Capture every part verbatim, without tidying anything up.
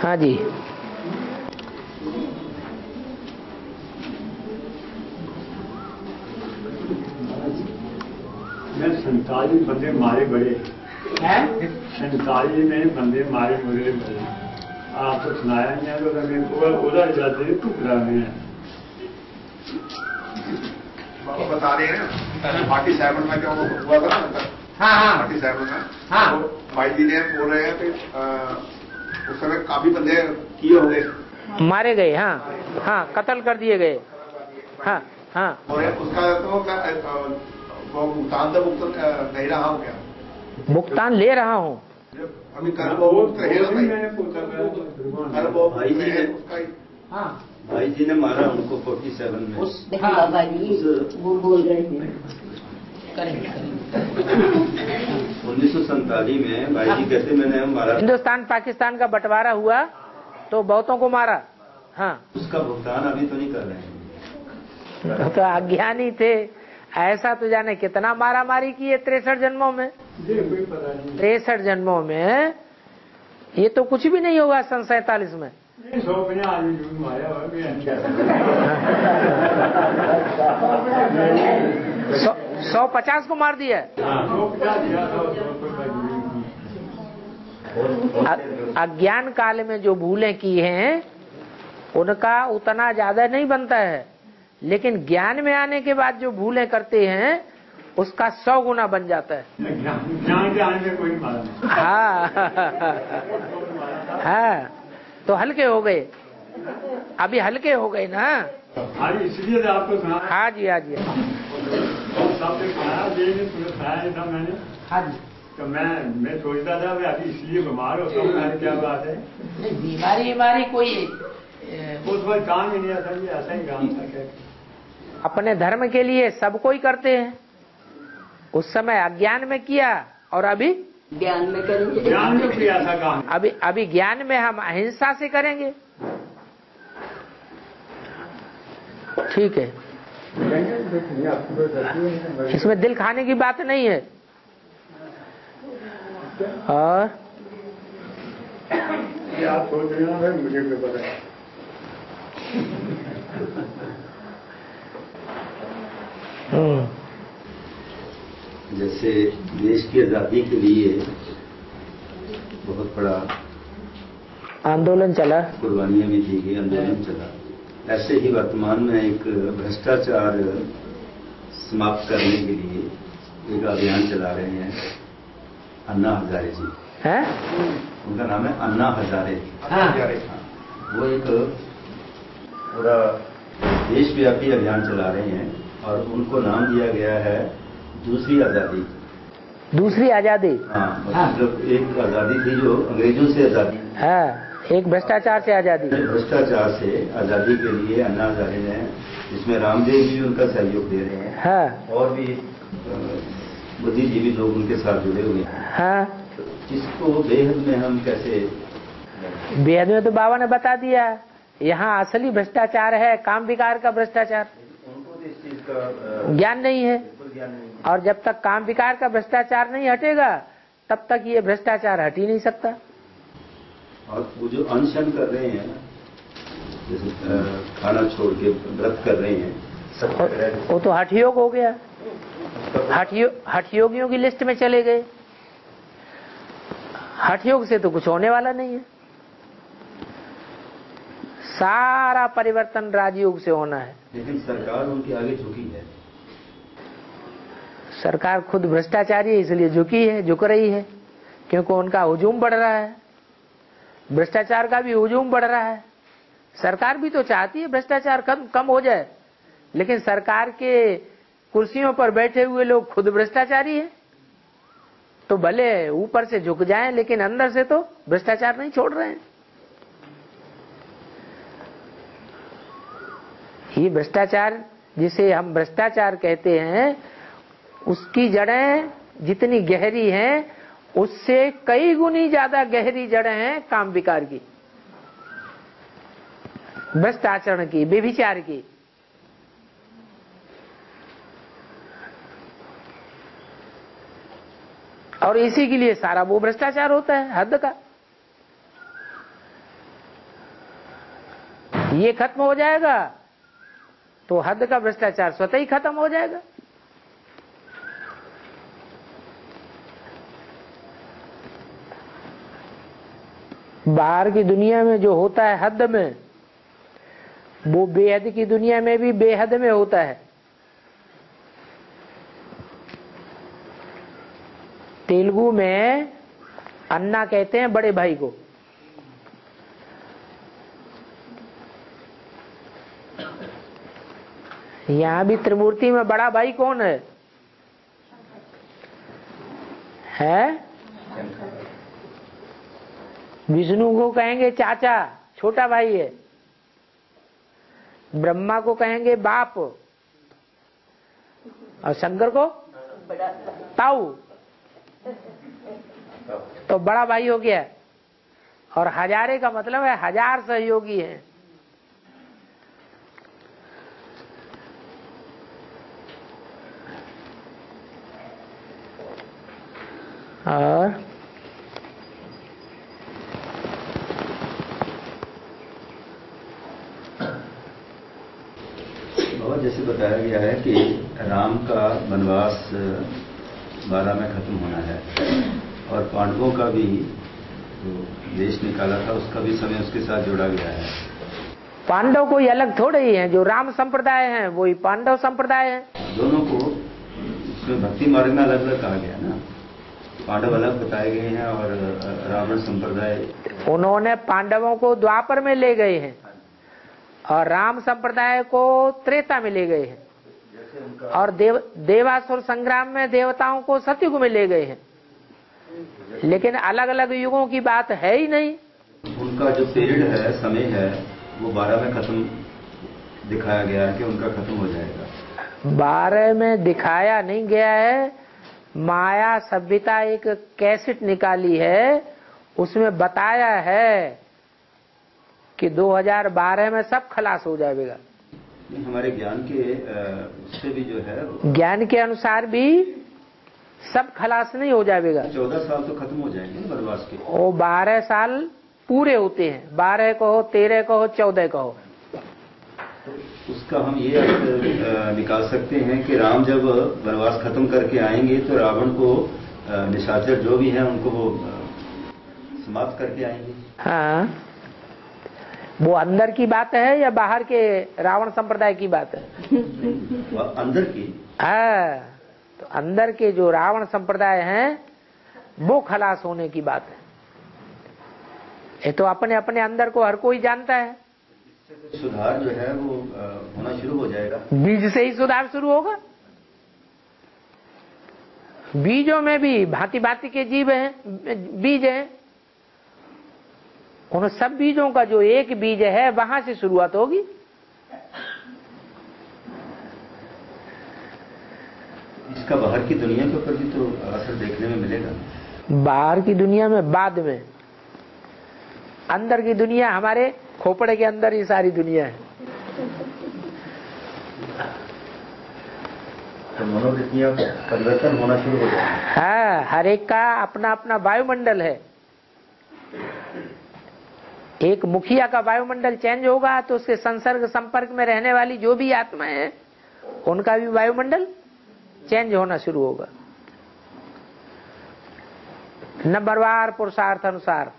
हाँ जी। मैं संताली बंदे मारे बड़े हैं, संताली में बंदे मारे मुझे बड़े। आपको सुनाया नहीं है तो मैं उधर जाते टुकड़ा में बता रहे हैं पार्टी सेवन में क्या हुआ था ना। हाँ हाँ पार्टी सेवन में हाँ तो भाई जी ने बोल रहे हैं कि उस समय काफी बंदे किए होंगे, मारे गए। हाँ हाँ कत्ल कर दिए गए। हाँ हाँ और उसका तो क्या वो भुगतान तो भुगतान नहीं रहा हूँ क्या? भुगतान ले रहा हूँ अभी कर वो भाई जी ने हाँ भाई जी ने मारा उनको फोर्टी सेवन में। उस देखो बाबा जी वो बोल रहे थे करेंगे उन्नीस सौ सैतालीस में भाई जी कहते मैंने मारा। हिंदुस्तान पाकिस्तान का बंटवारा हुआ तो बहुतों को मारा। हाँ उसका भुगतान अभी तो नहीं कर रहे हैं। तो अज्ञानी थे। ऐसा तो जाने कितना मारा मारी की है तिरसठ जन्मों में। तिरसठ जन्मों में ये तो कुछ भी नहीं होगा सन सैतालीस में। सौ सौ पचास को मार दिया। अज्ञान काल में जो भूलें की हैं उनका उतना ज्यादा नहीं बनता है, लेकिन ज्ञान में आने के बाद जो भूलें करते हैं उसका सौ गुना बन जाता है। ज्ञान के आने में कोई मारा नहीं। हाँ हाँ तो हल्के हो गए, अभी हल्के हो गए ना। हाँ इसलिए तो आपको सुना। हाँ जी हाँ जी सबसे सुनाया सुनाया नहीं था मैंने। हाँ जी तो मैं मैं सोचता था अभी इसलिए बीमार होता हूँ, मैंने क्या बात है। बीमारी बीमारी कोई उस वक्त काम ही नहीं आता, ये ऐसा ही काम था। क्या अपने धर्म के लिए सब कोई करते हैं। उस समय अज्ञान में किया और अभी ज्ञान में करेंगे। ज्ञान में किया था काम। अभी अभी ज्ञान में हम अहिंसा से करेंगे। ठीक है, इसमें दिल खाने की बात नहीं है। और आप सोच रहे हो मुझे भी पता है। जैसे देश की आजादी के लिए बहुत बड़ा आंदोलन चला, कुर्बानियां भी दी गई, आंदोलन चला, ऐसे ही वर्तमान में एक भ्रष्टाचार समाप्त करने के लिए एक अभियान चला रहे हैं अन्ना हजारे जी। है उनका नाम है अन्ना हजारे। हाँ। वो एक पूरा देशव्यापी अभियान चला रहे हैं और उनको नाम दिया गया है दूसरी आजादी। दूसरी आजादी। हाँ, मतलब एक आजादी थी जो अंग्रेजों से आजादी। हाँ, एक भ्रष्टाचार से आजादी। भ्रष्टाचार से आजादी के लिए अन्ना हजारे ने, जिसमें रामदेव जी उनका सहयोग दे रहे हैं। हाँ। और भी बुद्धिजीवी लोग उनके साथ जुड़े हुए हैं। हाँ। इसको बेहद में हम कैसे? बेहद में तो बाबा ने बता दिया, यहाँ असली भ्रष्टाचार है काम विकार का भ्रष्टाचार। उनको तो इस चीज का ज्ञान नहीं है, ज्ञान नहीं है। और जब तक काम विकार का भ्रष्टाचार नहीं हटेगा तब तक ये भ्रष्टाचार हट ही नहीं सकता। और वो जो अनशन कर रहे हैं, जैसे खाना छोड़ के व्रत कर रहे हैं, सब वो तो हठ योग हो गया। हठ यो, हठ योगियों की लिस्ट में चले गए। हठ योग से तो कुछ होने वाला नहीं है। सारा परिवर्तन राजयोग से होना है। लेकिन सरकार उनके आगे झुकी है। सरकार खुद भ्रष्टाचारी है इसलिए झुकी है, झुक रही है, क्योंकि उनका हुजूम बढ़ रहा है। भ्रष्टाचार का भी हुजूम बढ़ रहा है। सरकार भी तो चाहती है भ्रष्टाचार कम कम हो जाए, लेकिन सरकार के कुर्सियों पर बैठे हुए लोग खुद भ्रष्टाचारी हैं। तो भले ऊपर से झुक जाएं, लेकिन अंदर से तो भ्रष्टाचार नहीं छोड़ रहे हैं। ये भ्रष्टाचार जिसे हम भ्रष्टाचार कहते हैं, उसकी जड़ें जितनी गहरी हैं उससे कई गुनी ज्यादा गहरी जड़ें हैं काम विकार की, भ्रष्ट आचरण की, व्यभिचार की। और इसी के लिए सारा वो भ्रष्टाचार होता है हद का। ये खत्म हो जाएगा तो हद का भ्रष्टाचार स्वतः ही खत्म हो जाएगा। बाहर की दुनिया में जो होता है हद में, वो बेहद की दुनिया में भी बेहद में होता है। तेलुगु में अन्ना कहते हैं बड़े भाई को। यहां भी त्रिमूर्ति में बड़ा भाई कौन है? है विष्णु को कहेंगे चाचा, छोटा भाई है। ब्रह्मा को कहेंगे बाप, और शंकर को ताऊ, तो बड़ा भाई हो गया। और हजारे का मतलब है हजार सहयोगी हैं। और बहुत जैसे बताया गया है कि राम का वनवास बारह में खत्म होना है और पांडवों का भी जो देश निकाला था उसका भी समय उसके साथ जोड़ा गया है। पांडव कोई अलग थोड़े ही हैं, जो राम संप्रदाय हैं वही पांडव संप्रदाय हैं। दोनों को उसमें भक्ति मार्ग में अलग अलग कहा गया ना। पांडव अलग बताए गए हैं और रावण संप्रदाय, उन्होंने पांडवों को द्वापर में ले गए हैं और राम संप्रदाय को त्रेता में ले गए हैं, और देव देवासुर संग्राम में देवताओं को सतयुग में ले गए हैं। लेकिन अलग अलग युगों की बात है ही नहीं। उनका जो पीरियड है, समय है, वो बारह में खत्म दिखाया गया है कि उनका खत्म हो जाएगा। बारह में दिखाया नहीं गया है। माया सभ्यता एक कैसेट निकाली है, उसमें बताया है कि दो हज़ार बारह में सब खलास हो जाएगा। हमारे ज्ञान के उससे भी जो है, ज्ञान के अनुसार भी सब खलास नहीं हो जाएगा। चौदह साल तो खत्म हो जाएंगे वनवास के। वो बारह साल पूरे होते हैं, बारह कहो, तेरह कहो, चौदह कहो। तो उसका हम ये अर्थ निकाल सकते हैं कि राम जब वनवास खत्म करके आएंगे तो रावण को निशाचर जो भी हैं उनको वो समाप्त करके आएंगे। हाँ, वो अंदर की बात है या बाहर के रावण संप्रदाय की बात है? अंदर की। हाँ, तो अंदर के जो रावण संप्रदाय हैं वो खलास होने की बात है। ये तो अपने अपने अंदर को हर कोई जानता है। सुधार जो है वो होना शुरू हो जाएगा। बीज से ही सुधार शुरू होगा। बीजों में भी भांति भांति के जीव हैं, बीज हैं। उन सब बीजों का जो एक बीज है वहां से शुरुआत होगी। इसका बाहर की दुनिया के ऊपर भी तो असर देखने में मिलेगा। बाहर की दुनिया में बाद में, अंदर की दुनिया हमारे खोपड़े के अंदर ही सारी दुनिया है। तो मनोवृत्तियां परिवर्तन होना शुरू हो जाएगा। हाँ, हर एक का अपना अपना वायुमंडल है। एक मुखिया का वायुमंडल चेंज होगा तो उसके संसर्ग संपर्क में रहने वाली जो भी आत्माएं हैं उनका भी वायुमंडल चेंज होना शुरू होगा। नंबरवार पुरुषार्थ अनुसार।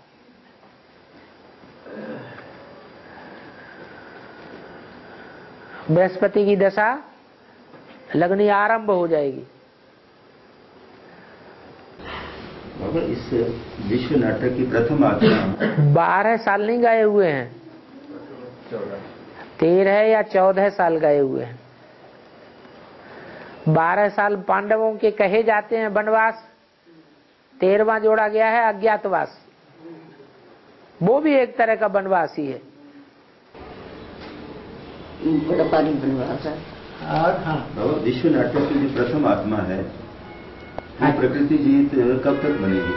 बृहस्पति की दशा लगनी आरंभ हो जाएगी। इस विश्व नाटक की प्रथम आत्मा बारह साल नहीं गए हुए हैं, तेरह या चौदह साल गए हुए हैं। बारह साल पांडवों के कहे जाते हैं वनवास, तेरहवां जोड़ा गया है अज्ञातवास। वो भी एक तरह का वनवास ही है। बड़ा भारी वनवास है। और हाँ, विश्व नाटक की जो प्रथम आत्मा है वो प्रकृति जीत कब तक बनेगी?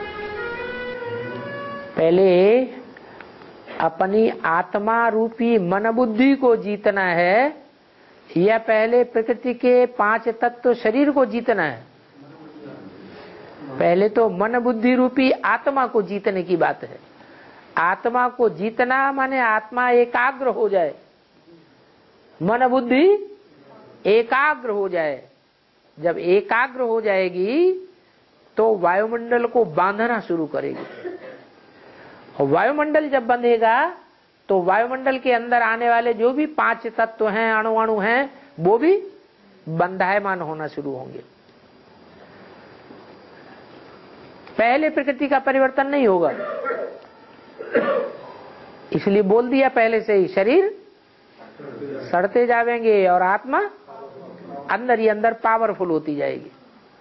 पहले अपनी आत्मा रूपी मन बुद्धि को जीतना है या पहले प्रकृति के पांच तत्व शरीर को जीतना है? पहले तो मन बुद्धि रूपी आत्मा को जीतने की बात है। आत्मा को जीतना माने आत्मा एकाग्र हो जाए, मन बुद्धि एकाग्र हो जाए। जब एकाग्र हो जाएगी तो वायुमंडल को बांधना शुरू करेगी। और वायुमंडल जब बंधेगा तो वायुमंडल के अंदर आने वाले जो भी पांच तत्व हैं, अणु अणु हैं, वो भी बंधायमान होना शुरू होंगे। पहले प्रकृति का परिवर्तन नहीं होगा, इसलिए बोल दिया पहले से ही, शरीर सड़ते जाएंगे और आत्मा अंदर ही अंदर पावरफुल होती जाएगी।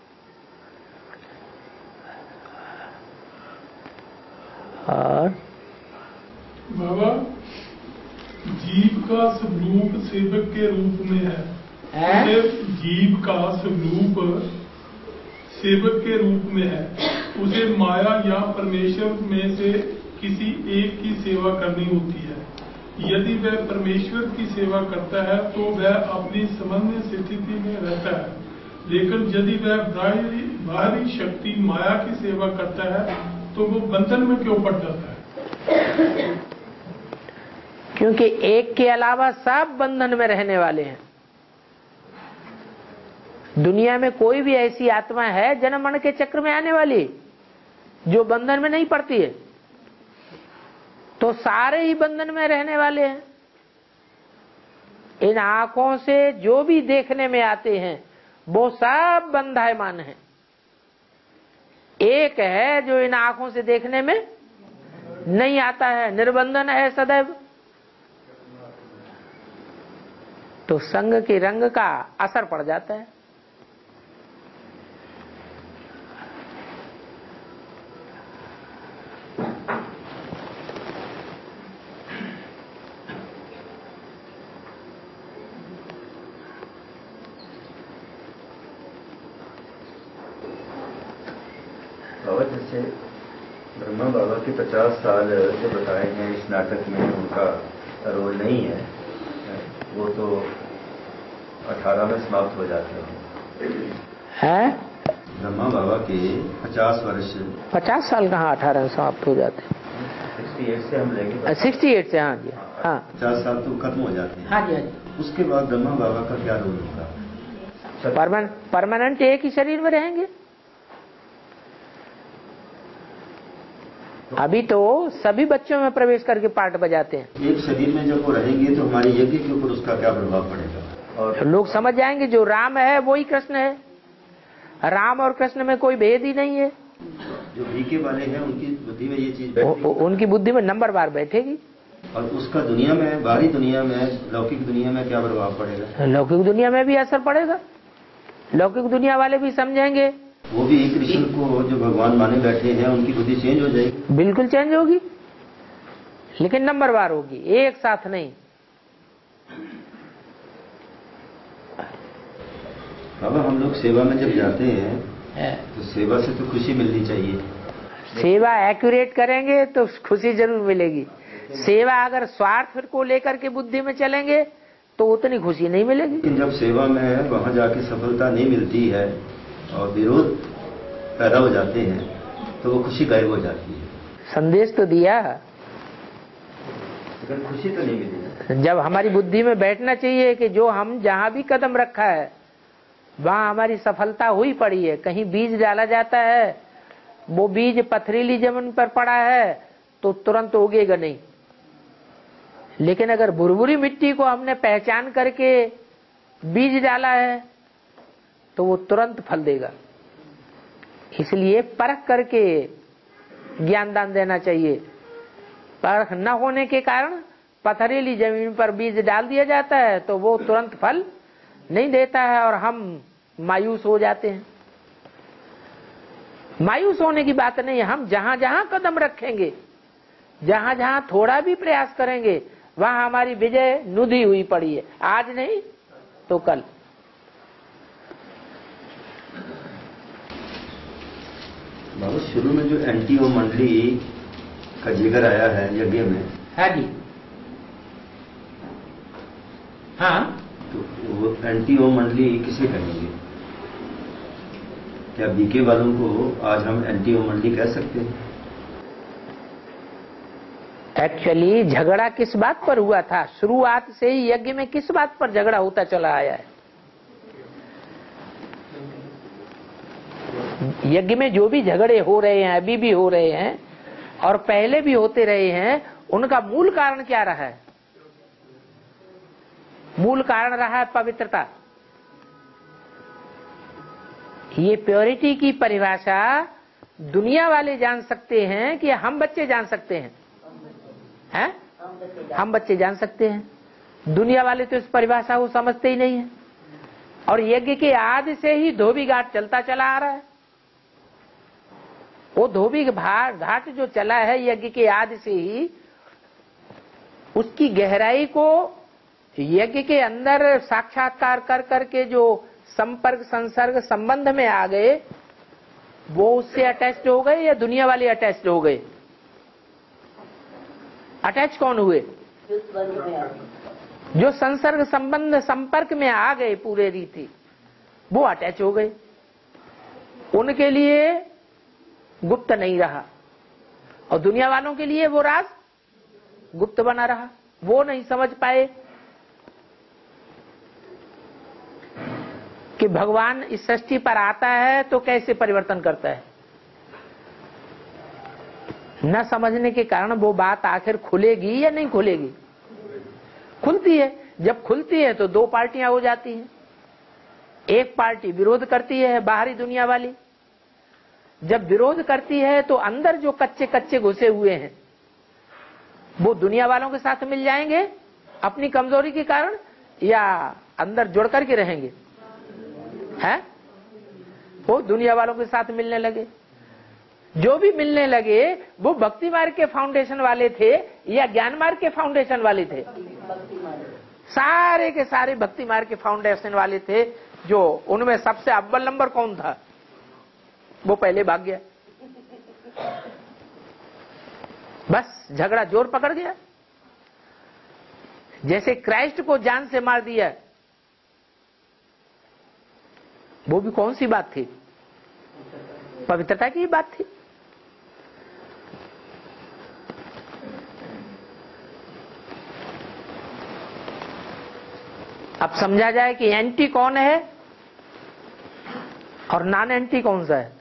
और बाबा, जीव का स्वरूप सेवक के रूप में है, है? जीव का स्वरूप सेवक के रूप में है, उसे माया या परमेश्वर में से किसी एक की सेवा करनी होती है। यदि वह परमेश्वर की सेवा करता है तो वह अपनी सामान्य स्थिति में रहता है, लेकिन यदि वह बाहरी बाहरी शक्ति माया की सेवा करता है तो वो बंधन में क्यों पड़ जाता है? क्योंकि एक के अलावा सब बंधन में रहने वाले हैं। दुनिया में कोई भी ऐसी आत्मा है जन्म मरण के चक्र में आने वाली जो बंधन में नहीं पड़ती है? तो सारे ही बंधन में रहने वाले हैं। इन आंखों से जो भी देखने में आते हैं वो सब बंधायमान है। एक है जो इन आंखों से देखने में नहीं आता है, निर्बंधन है सदैव। तो संग के रंग का असर पड़ जाता है। बाबा, जैसे ब्रह्मा बाबा के पचास साल जो बताए हैं इस नाटक में उनका रोल नहीं है, वो तो अठारह में समाप्त हो जाते हैं। है? ब्रह्मा बाबा के पचास वर्ष पचास साल कहाँ अठारह में समाप्त हो जाते हैं? अड़सठ से हम लेंगे सिक्सटी एट से। हाँ जी, हाँ पचास साल तो खत्म हो जाते हैं। हाँ जी, हाँ जी। उसके बाद ब्रह्मा बाबा का क्या रोल होगा? परमान, परमानेंट एक ही शरीर में रहेंगे। अभी तो सभी बच्चों में प्रवेश करके पार्ट बजाते हैं। एक शरीर में जब वो रहेंगे तो हमारे यज्ञ के ऊपर उसका क्या प्रभाव पड़ेगा? और लोग समझ जाएंगे जो राम है वही कृष्ण है। राम और कृष्ण में कोई भेद ही नहीं है। जो बीके वाले हैं उनकी बुद्धि में ये चीज उ, बैठेगी। उनकी बुद्धि में नंबर बार बैठेगी। और उसका दुनिया में, बाहरी दुनिया में, लौकिक दुनिया में क्या प्रभाव पड़ेगा? लौकिक दुनिया में भी असर पड़ेगा। लौकिक दुनिया वाले भी समझेंगे। वो भी कृष्ण को जो भगवान माने बैठे हैं उनकी बुद्धि चेंज हो जाएगी। बिल्कुल चेंज होगी, लेकिन नंबर बार होगी, एक साथ नहीं। बाबा, हम लोग सेवा में जब जाते हैं तो सेवा से तो खुशी मिलनी चाहिए। सेवा एक्यूरेट करेंगे तो खुशी जरूर मिलेगी। सेवा अगर स्वार्थ को लेकर के बुद्धि में चलेंगे तो उतनी खुशी नहीं मिलेगी। लेकिन जब सेवा में वहां जाके सफलता नहीं मिलती है और विरोध पैदा हो जाते हैं तो वो खुशी गायब हो जाती है। संदेश तो दिया, लेकिन खुशी तो नहीं मिली। जब हमारी बुद्धि में बैठना चाहिए कि जो हम जहां भी कदम रखा है वहां हमारी सफलता हुई पड़ी है। कहीं बीज डाला जाता है, वो बीज पथरीली जमीन पर पड़ा है तो तुरंत उगेगा नहीं। लेकिन अगर बुरबुरी मिट्टी को हमने पहचान करके बीज डाला है तो वो तुरंत फल देगा। इसलिए परख करके ज्ञान दान देना चाहिए। परख न होने के कारण पथरीली जमीन पर बीज डाल दिया जाता है तो वो तुरंत फल नहीं देता है और हम मायूस हो जाते हैं। मायूस होने की बात नहीं है। हम जहां जहां कदम रखेंगे, जहां जहां थोड़ा भी प्रयास करेंगे, वहां हमारी विजय नुदी हुई पड़ी है। आज नहीं तो कल। बाबू, शुरू में जो एनटीओ मंडली का जिक्र आया है यज्ञ में, हाँ जी, हाँ, तो वो एनटीओ मंडली किसे कहेंगे? क्या बीके वालों को आज हम एनटीओ मंडली कह सकते हैं? एक्चुअली झगड़ा किस बात पर हुआ था? शुरुआत से ही यज्ञ में किस बात पर झगड़ा होता चला आया है? यज्ञ में जो भी झगड़े हो रहे हैं, अभी भी हो रहे हैं और पहले भी होते रहे हैं, उनका मूल कारण क्या रहा है? मूल कारण रहा है पवित्रता। ये प्योरिटी की परिभाषा दुनिया वाले जान सकते हैं कि हम बच्चे जान सकते हैं? हैं? हम बच्चे जान सकते हैं, दुनिया वाले तो इस परिभाषा को समझते ही नहीं है। और यज्ञ के आदि से ही धोबी घाट चलता चला आ रहा है। वो धोबी घाट जो चला है यज्ञ के आदि से ही, उसकी गहराई को यज्ञ के अंदर साक्षात्कार कर करके जो संपर्क संसर्ग संबंध में आ गए, वो उससे अटैच्ड हो गए या दुनिया वाले अटैच्ड हो गए? अटैच कौन हुए? जो संसर्ग संबंध संपर्क में आ गए पूरे रीति, वो अटैच हो गए। उनके लिए गुप्त नहीं रहा और दुनिया वालों के लिए वो राज गुप्त बना रहा। वो नहीं समझ पाए कि भगवान इस सृष्टि पर आता है तो कैसे परिवर्तन करता है। न समझने के कारण वो बात आखिर खुलेगी या नहीं खुलेगी? खुलती है। जब खुलती है तो दो पार्टियां हो जाती हैं। एक पार्टी विरोध करती है, बाहरी दुनिया वाली। जब विरोध करती है तो अंदर जो कच्चे कच्चे घुसे हुए हैं वो दुनिया वालों के साथ मिल जाएंगे अपनी कमजोरी के कारण, या अंदर जुड़ करके रहेंगे? हैं? वो दुनिया वालों के साथ मिलने लगे। जो भी मिलने लगे वो भक्ति मार्ग के फाउंडेशन वाले थे या ज्ञान मार्ग के फाउंडेशन वाले थे? सारे के सारे भक्ति मार्ग के फाउंडेशन वाले थे। जो उनमें सबसे अव्वल नंबर कौन था? वो पहले भाग गया। बस झगड़ा जोर पकड़ गया। जैसे क्राइस्ट को जान से मार दिया, वो भी कौन सी बात थी? पवित्रता की बात थी। अब समझा जाए कि एंटी कौन है और नॉन एंटी कौन सा है?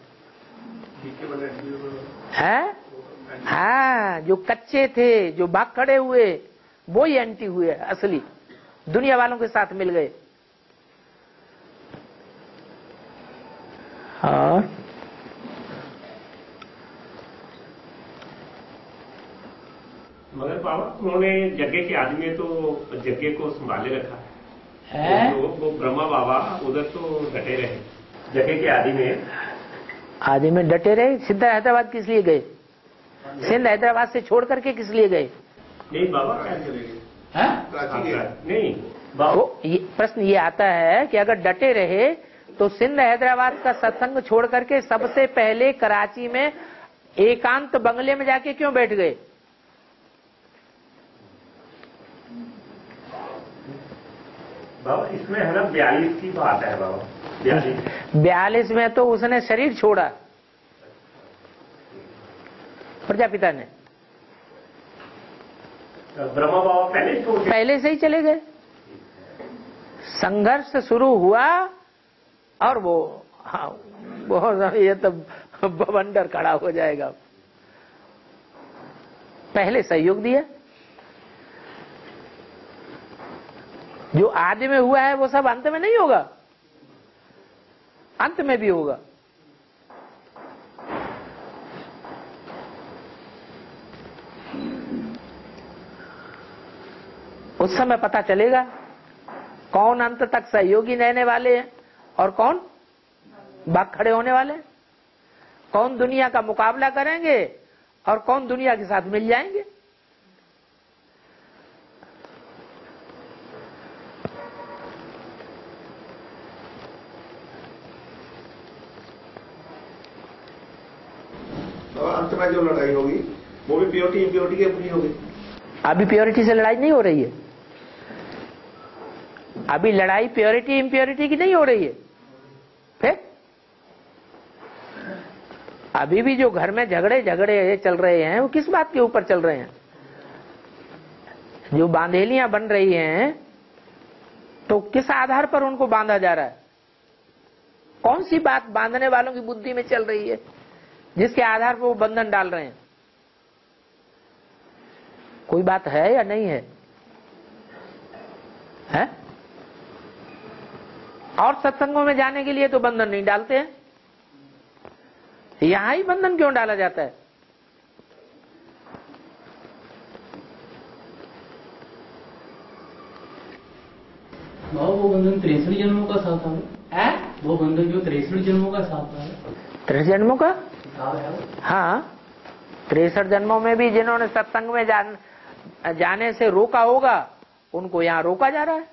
है? हाँ, जो कच्चे थे, जो भाग खड़े हुए, वो ही एंटी हुए असली, दुनिया वालों के साथ मिल गए। हाँ, मगर बाबा उन्होंने यज्ञ के आदि में तो यज्ञ को संभाले रखा है, है? तो वो ब्रह्मा बाबा उधर तो डटे रहे यज्ञ के आदि में। आदि में डटे रहे। सिद्ध हैदराबाद किस लिए गए? सिंध हैदराबाद से छोड़ करके किस लिए गए? नहीं बाबा क्या नहीं बाबा, ये प्रश्न ये आता है कि अगर डटे रहे तो सिंध हैदराबाद का सत्संग छोड़ करके सबसे पहले कराची में एकांत बंगले में जाके क्यों बैठ गए? बाबा इसमें है ना बयालीस की बात है बाबा। बयालीस बयालीस में तो उसने शरीर छोड़ा, प्रजापिता ने। ब्रह्मा बाबा पहले छोड़ पहले से ही चले गए। संघर्ष शुरू हुआ और वो हाँ बहुत ये तो बवंडर खड़ा हो जाएगा। पहले सहयोग दिया। जो आदि में हुआ है वो सब अंत में नहीं होगा, अंत में भी होगा। उस समय पता चलेगा कौन अंत तक सहयोगी रहने वाले हैं और कौन भाग खड़े होने वाले हैं, कौन दुनिया का मुकाबला करेंगे और कौन दुनिया के साथ मिल जाएंगे। तो अंत में जो लड़ाई होगी वो भी प्योरिटी इम्प्योरिटी की अपनी होगी। अभी प्योरिटी से लड़ाई नहीं हो रही है। अभी लड़ाई प्योरिटी इम्प्योरिटी की नहीं हो रही है। फिर अभी भी जो घर में झगड़े झगड़े चल रहे हैं वो किस बात के ऊपर चल रहे हैं? जो बांधेलियां बन रही हैं तो किस आधार पर उनको बांधा जा रहा है? कौन सी बात बांधने वालों की बुद्धि में चल रही है जिसके आधार पर वो बंधन डाल रहे हैं? कोई बात है या नहीं है? है? और सत्संगों में जाने के लिए तो बंधन नहीं डालते हैं, यहां ही बंधन क्यों डाला जाता है? वो बंधन तिरसठ जन्मों का साथ है। वो बंधन जो तिरसठ जन्मों का साथ है। तिरसठ जन्मों का? हाँ, तिरसठ जन्मों में भी जिन्होंने सत्संग में जान, जाने से रोका होगा उनको यहाँ रोका जा रहा है।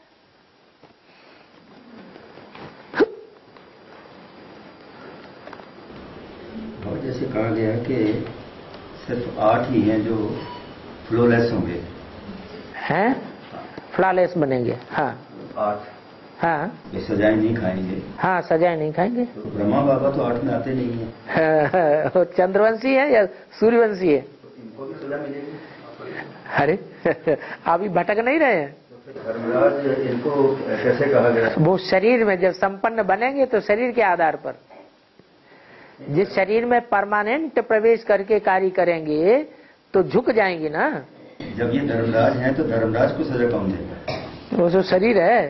और जैसे कहा गया कि सिर्फ आठ ही हैं जो फ्लोलेस होंगे, हैं फ्लॉलेस बनेंगे। हाँ आठ। हाँ, ये सजाएं नहीं खाएंगे। हाँ सजाएं नहीं खाएंगे। तो ब्रह्मा बाबा तो आठ में आते नहीं है। वो चंद्रवंशी है या सूर्यवंशी है? तो इनको भी सजा मिलेगी। अरे अभी भटक नहीं रहे हैं? धर्मराज इनको कैसे कहा गया? वो शरीर में जब संपन्न बनेंगे तो शरीर के आधार पर, जिस शरीर में परमानेंट प्रवेश करके कार्य करेंगे तो झुक जाएंगे ना। जब ये धर्मराज हैं तो धर्मराज को सजा कौन देगा? वो जो शरीर है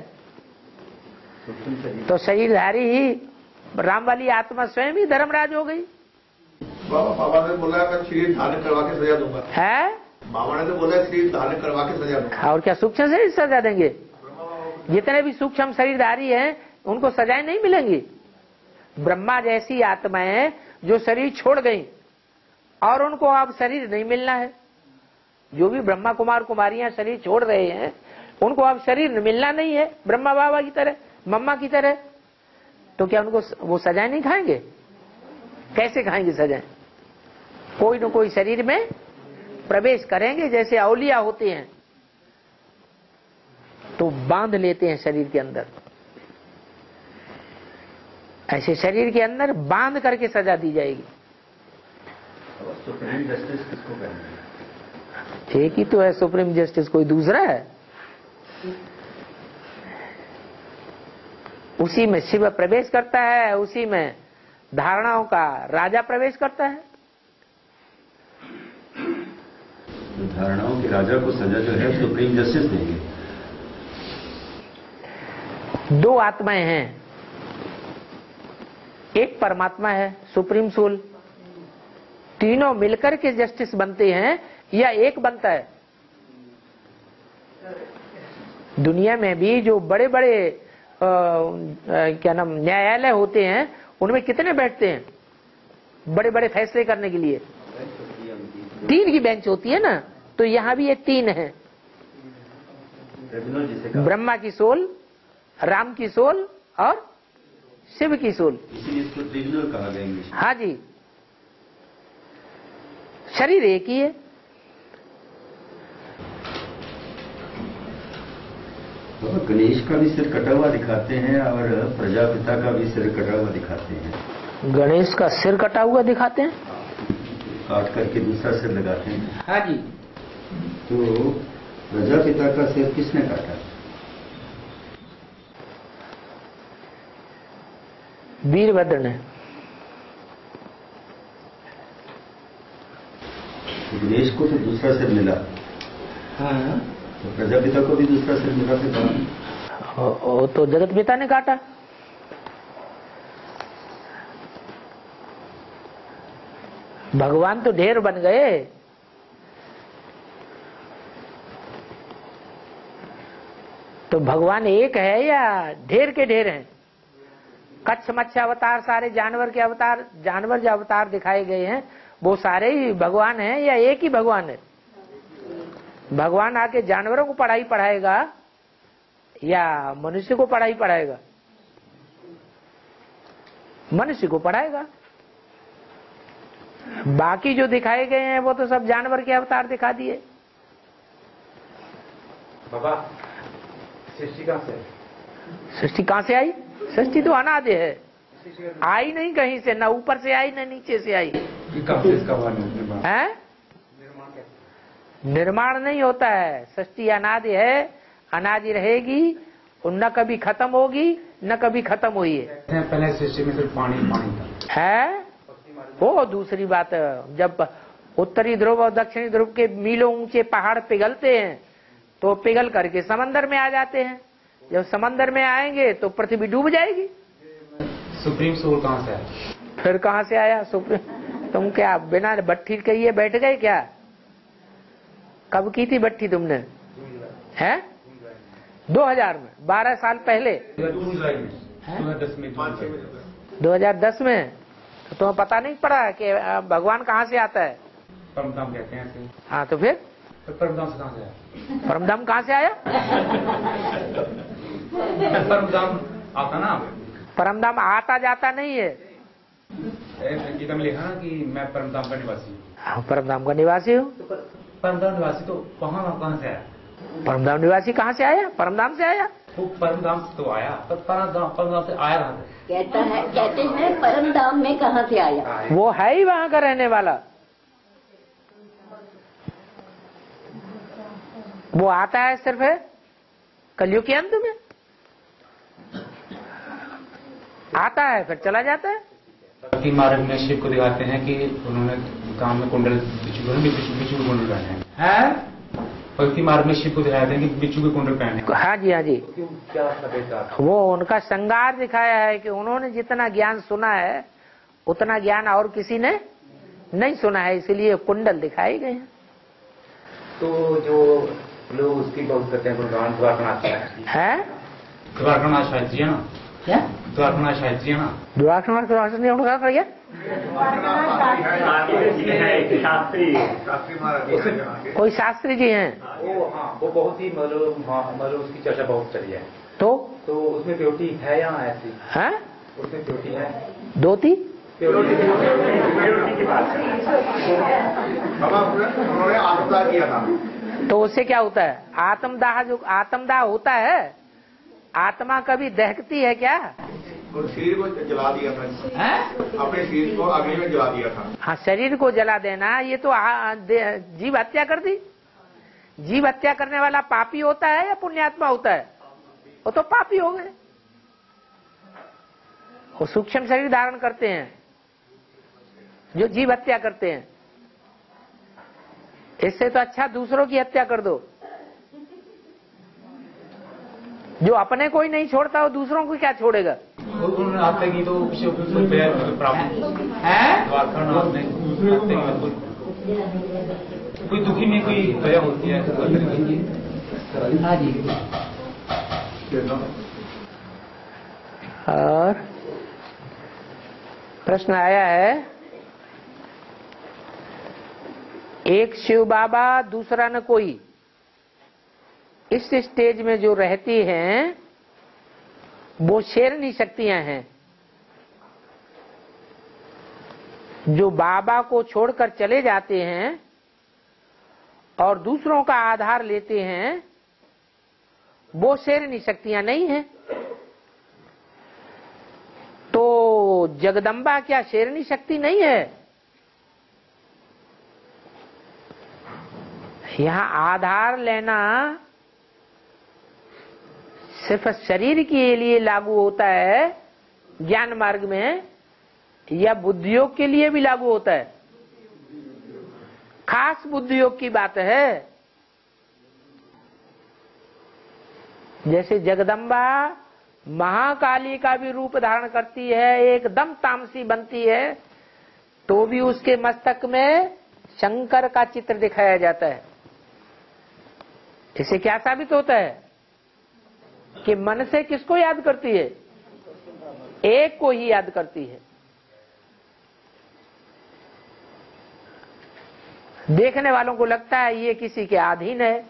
तो शरीरधारी ही राम वाली आत्मा स्वयं ही धर्मराज हो गई। बाबा बाबा ने बोला मैं शरीर धारण करवा के सजा दूंगा। है बाबा ने तो बोला शरीर धारण करवा के सजा दूंगा। और क्या सूक्ष्म शरीर सजा देंगे? जितने भी सूक्ष्म शरीरधारी हैं उनको सजाएं नहीं मिलेंगी। ब्रह्मा जैसी आत्माएं जो शरीर छोड़ गई और उनको अब शरीर नहीं मिलना है, जो भी ब्रह्मा कुमार कुमारियां शरीर छोड़ रहे हैं उनको अब शरीर मिलना नहीं है, ब्रह्मा बाबा की तरह, मम्मा की तरह, तो क्या उनको वो सजाएं नहीं खाएंगे? कैसे खाएंगे सजाएं? कोई न कोई शरीर में प्रवेश करेंगे, जैसे औलिया होते हैं तो बांध लेते हैं शरीर के अंदर, ऐसे शरीर के अंदर बांध करके सजा दी जाएगी। सुप्रीम जस्टिस किसको कहेंगे? एक ही तो है सुप्रीम जस्टिस, कोई दूसरा है? उसी में शिव प्रवेश करता है, उसी में धारणाओं का राजा प्रवेश करता है। तो धारणाओं के राजा को सजा जो है सुप्रीम जस्टिस देंगे। दो आत्माएं हैं, एक परमात्मा है सुप्रीम सोल, तीनों मिलकर के जस्टिस बनते हैं या एक बनता है? दुनिया में भी जो बड़े बड़े आ, आ, क्या नाम न्यायालय होते हैं उनमें कितने बैठते हैं बड़े बड़े फैसले करने के लिए? तीन की बेंच होती है ना, तो यहाँ भी ये तीन है, ब्रह्मा की सोल, राम की सोल और शिव की सोल। इसीलिए इसको ट्रिब्यूनल कहा गया इंग्लिश में। हाँ जी, शरीर एक ही है। तो गणेश का भी सिर कटा हुआ दिखाते हैं और प्रजापिता का भी सिर कटा हुआ दिखाते हैं। गणेश का सिर कटा हुआ दिखाते हैं? काट करके दूसरा सिर लगाते हैं। हाँ जी। तो प्रजापिता का सिर किसने काटा? वीरभद्र ने। गणेश को तो दूसरा सिर मिला, हाँ, तो प्रजापिता को भी दूसरा सिर मिला फिर वो तो जगत पिता ने काटा। भगवान तो ढेर बन गए, तो भगवान एक है या ढेर के ढेर हैं? कच्छ मत्स्य अवतार, सारे जानवर के अवतार, जानवर जो अवतार दिखाए गए हैं वो सारे ही भगवान हैं या एक ही भगवान है? भगवान आके जानवरों को पढ़ाई पढ़ाएगा या मनुष्य को पढ़ाई पढ़ाएगा? मनुष्य को पढ़ाएगा। बाकी जो दिखाए गए हैं वो तो सब जानवर के अवतार दिखा दिए। बाबा सृष्टि कहां से सृष्टि कहां से आई? सृष्टि तो अनादि है, आई नहीं कहीं से, ना ऊपर से आई ना नीचे से आई है। निर्माण नहीं होता है। सृष्टि अनादि है, अनादि रहेगी और न कभी खत्म होगी न कभी खत्म हुई है। पहले सृष्टि में सिर्फ पानी पानी था है वो दूसरी बात है। जब उत्तरी ध्रुव और दक्षिणी ध्रुव के मीलों ऊंचे पहाड़ पिघलते हैं तो पिघल करके समंदर में आ जाते हैं। जब समंदर में आएंगे तो पृथ्वी डूब जाएगी। सुप्रीम सोल कहाँ से आया? फिर कहाँ से आया सुप्रीम? तुम क्या बिना भट्ठी कहिए बैठ गए क्या? कब की थी भट्ठी तुमने? हैं दो हजार में, बारह साल पहले, दो हजार दस में। तो तुम्हें पता नहीं पड़ा कि भगवान कहाँ से आता है? परमधाम कहते हैं। हाँ तो फिर परमधाम से कहाँ से आया? परमधाम कहाँ से आया? परमधाम आता ना, परमधाम आता जाता नहीं है। गीता में लिखा ना कि मैं परमधाम का निवासी हूँ। हाँ, परमधाम का निवासी हूँ। परमधाम निवासी तो वहाँ कहाँ से आया? परमधाम निवासी कहाँ से आया? परमधाम से आया। वो परमधाम से तो आया, पर परमधाम परमधाम से आया कहाँ से? कहता है कहते हैं परमधाम में कहाँ से आया? वो है ही वहाँ का रहने वाला। वो आता है सिर्फ है कलयुग के अंत में आता है, फिर चला जाता है। भक्ति मार्ग में शिव को दिखाते हैं कि उन्होंने काम में कुंडल बिच्छू बिच्छू के कुंडल पहने हैं। भक्ति मार्ग में शिव को दिखाते हैं कि बिच्छू के कुंडल पहने। हाँ जी हाँ जी, क्या वो उनका श्रृंगार दिखाया है कि उन्होंने जितना ज्ञान सुना है उतना ज्ञान और किसी ने नहीं सुना है, इसलिए कुंडल दिखाए गए हैं। तो जो लोग उसकी बहुत करते हैं भगवान द्वारकानाथ है, द्वारकानाथ शायद जी है ना? क्या द्वारकानाथ शायद जी है ना? द्वारकानाथ ने उनका कर गया। कोई शास्त्री जी हैं वो, हाँ वो बहुत ही मतलब मतलब उसकी चर्चा बहुत चली है। तो तो उसमें प्योरिटी है या ऐसी है? उसमें प्योरिटी है, धोती उन्होंने आत्मदाह किया था। तो उससे क्या होता है? आत्मदाह जो आत्मदाह होता है, आत्मा कभी दहकती है क्या? और शरीर को जला दिया था, अपने शरीर को अग्नि में जला दिया था। हाँ, शरीर को जला देना ये तो जीव हत्या कर दी। जीव हत्या करने वाला पापी होता है या पुण्यात्मा होता है? वो तो पापी हो गए। वो सूक्ष्म शरीर धारण करते हैं जो जीव हत्या करते हैं। इससे तो अच्छा दूसरों की हत्या कर दो। जो अपने को ही नहीं छोड़ता वो दूसरों को क्या छोड़ेगा? उन्होंने आते की तो कोई दुखी में कोई दया होती है। हाँ जी। और प्रश्न आया है, एक शिव बाबा दूसरा न कोई, इस स्टेज में जो रहती हैं वो शेरनी शक्तियां हैं जो बाबा को छोड़कर चले जाते हैं और दूसरों का आधार लेते हैं, वो शेरनी शक्तियां नहीं हैं। तो जगदम्बा क्या शेरनी शक्ति नहीं है? यहाँ आधार लेना सिर्फ शरीर के लिए लागू होता है ज्ञान मार्ग में, या बुद्धियोग के लिए भी लागू होता है? खास बुद्धियोग की बात है। जैसे जगदम्बा महाकाली का भी रूप धारण करती है, एकदम तामसी बनती है, तो भी उसके मस्तक में शंकर का चित्र दिखाया जाता है। इससे क्या साबित होता है कि मन से किसको याद करती है? एक को ही याद करती है। देखने वालों को लगता है ये किसी के अधीन है,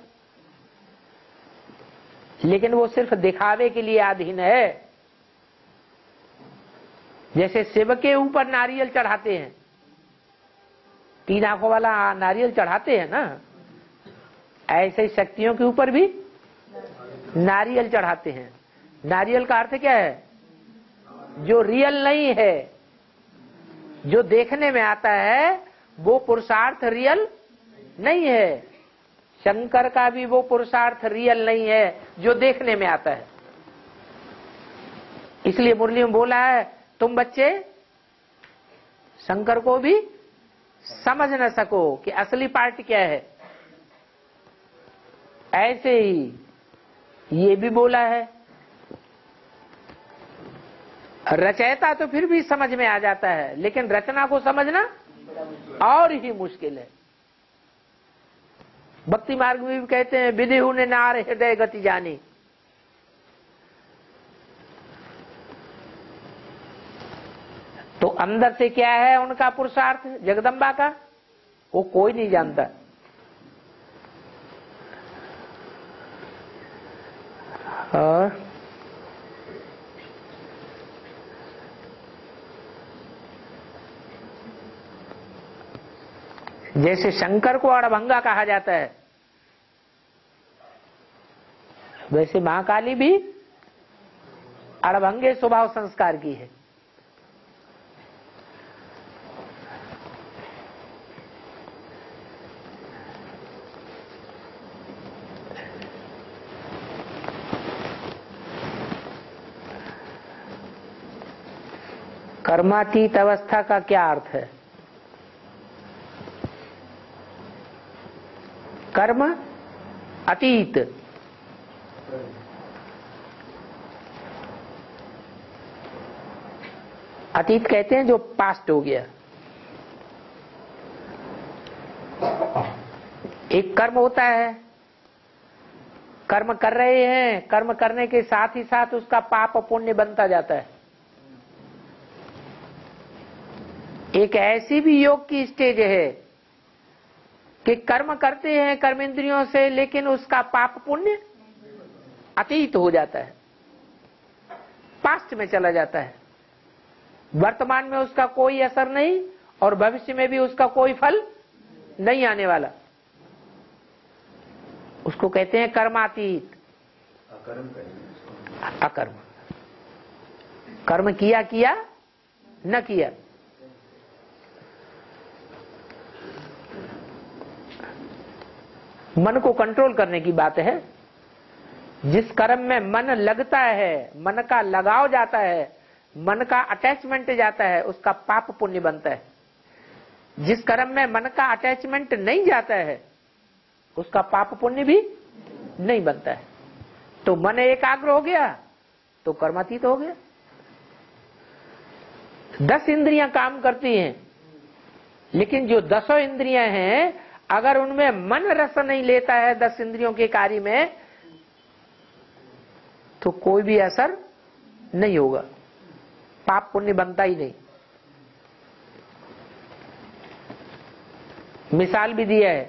लेकिन वो सिर्फ दिखावे के लिए अधीन है। जैसे शिव के ऊपर नारियल चढ़ाते हैं, तीन आंखों वाला नारियल चढ़ाते हैं ना, ऐसे ही शक्तियों के ऊपर भी नारियल चढ़ाते हैं। नारियल का अर्थ क्या है? जो रियल नहीं है, जो देखने में आता है वो पुरुषार्थ रियल नहीं है। शंकर का भी वो पुरुषार्थ रियल नहीं है जो देखने में आता है। इसलिए मुरली में बोला है, तुम बच्चे शंकर को भी समझ न सको कि असली पार्ट क्या है। ऐसे ही ये भी बोला है, रचयिता तो फिर भी समझ में आ जाता है, लेकिन रचना को समझना और ही मुश्किल है। भक्ति मार्ग में भी कहते हैं, विदेहु ने नार हृदय गति जानी। तो अंदर से क्या है उनका पुरुषार्थ जगदम्बा का, वो कोई नहीं जानता। और जैसे शंकर को अड़भंगा कहा जाता है, वैसे महाकाली भी अड़भंगे स्वभाव संस्कार की है। कर्मातीत अवस्था का क्या अर्थ है? कर्म अतीत, अतीत कहते हैं जो पास्ट हो गया। एक कर्म होता है, कर्म कर रहे हैं, कर्म करने के साथ ही साथ उसका पाप पुण्य बनता जाता है। एक ऐसी भी योग की स्टेज है कि कर्म करते हैं कर्मेंद्रियों से, लेकिन उसका पाप पुण्य अतीत हो जाता है, पास्ट में चला जाता है। वर्तमान में उसका कोई असर नहीं और भविष्य में भी उसका कोई फल नहीं आने वाला। उसको कहते हैं कर्मातीत। अकर्म अकर्म, कर्म किया किया न किया। मन को कंट्रोल करने की बात है। जिस कर्म में मन लगता है, मन का लगाव जाता है, मन का अटैचमेंट जाता है, उसका पाप पुण्य बनता है। जिस कर्म में मन का अटैचमेंट नहीं जाता है, उसका पाप पुण्य भी नहीं बनता है। तो मन एकाग्र हो गया तो कर्मातीत हो गया। दस इंद्रियां काम करती हैं, लेकिन जो दसों इंद्रियां हैं, अगर उनमें मन रस नहीं लेता है दस इंद्रियों के कार्य में, तो कोई भी असर नहीं होगा, पाप पुण्य बनता ही नहीं। मिसाल भी दिया है,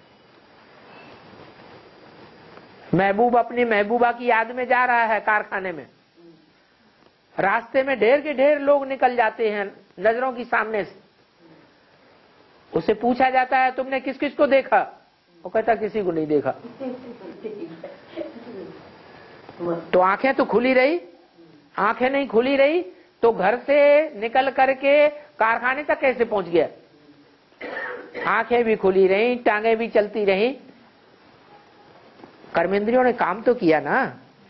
महबूब अपनी महबूबा की याद में जा रहा है कारखाने में, रास्ते में ढेर के ढेर लोग निकल जाते हैं नजरों की सामने से। उसे पूछा जाता है, तुमने किस किस को देखा? वो कहता किसी को नहीं देखा। तो आंखें तो खुली रही, आंखें नहीं खुली रही तो घर से निकल करके कारखाने तक कैसे पहुंच गया? आंखें भी खुली रही, टांगे भी चलती रही, कर्मेंद्रियों ने काम तो किया ना।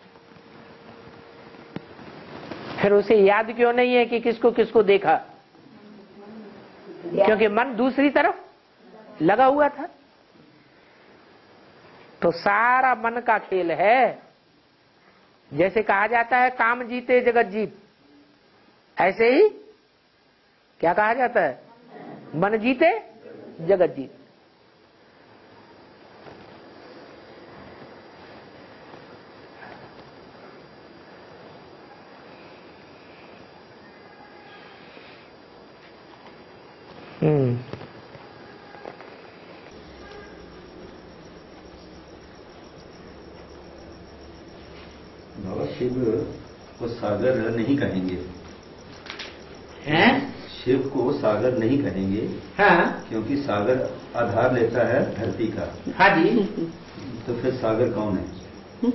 फिर उसे याद क्यों नहीं है कि किसको किसको देखा? क्योंकि मन दूसरी तरफ लगा हुआ था। तो सारा मन का खेल है। जैसे कहा जाता है काम जीते जगत जीत, ऐसे ही क्या कहा जाता है? मन जीते जगत जीत। हम्म बाबा शिव को सागर नहीं कहेंगे, हैं? शिव को सागर नहीं कहेंगे। हाँ क्योंकि सागर आधार लेता है धरती का। हाँ जी। तो फिर सागर कौन है?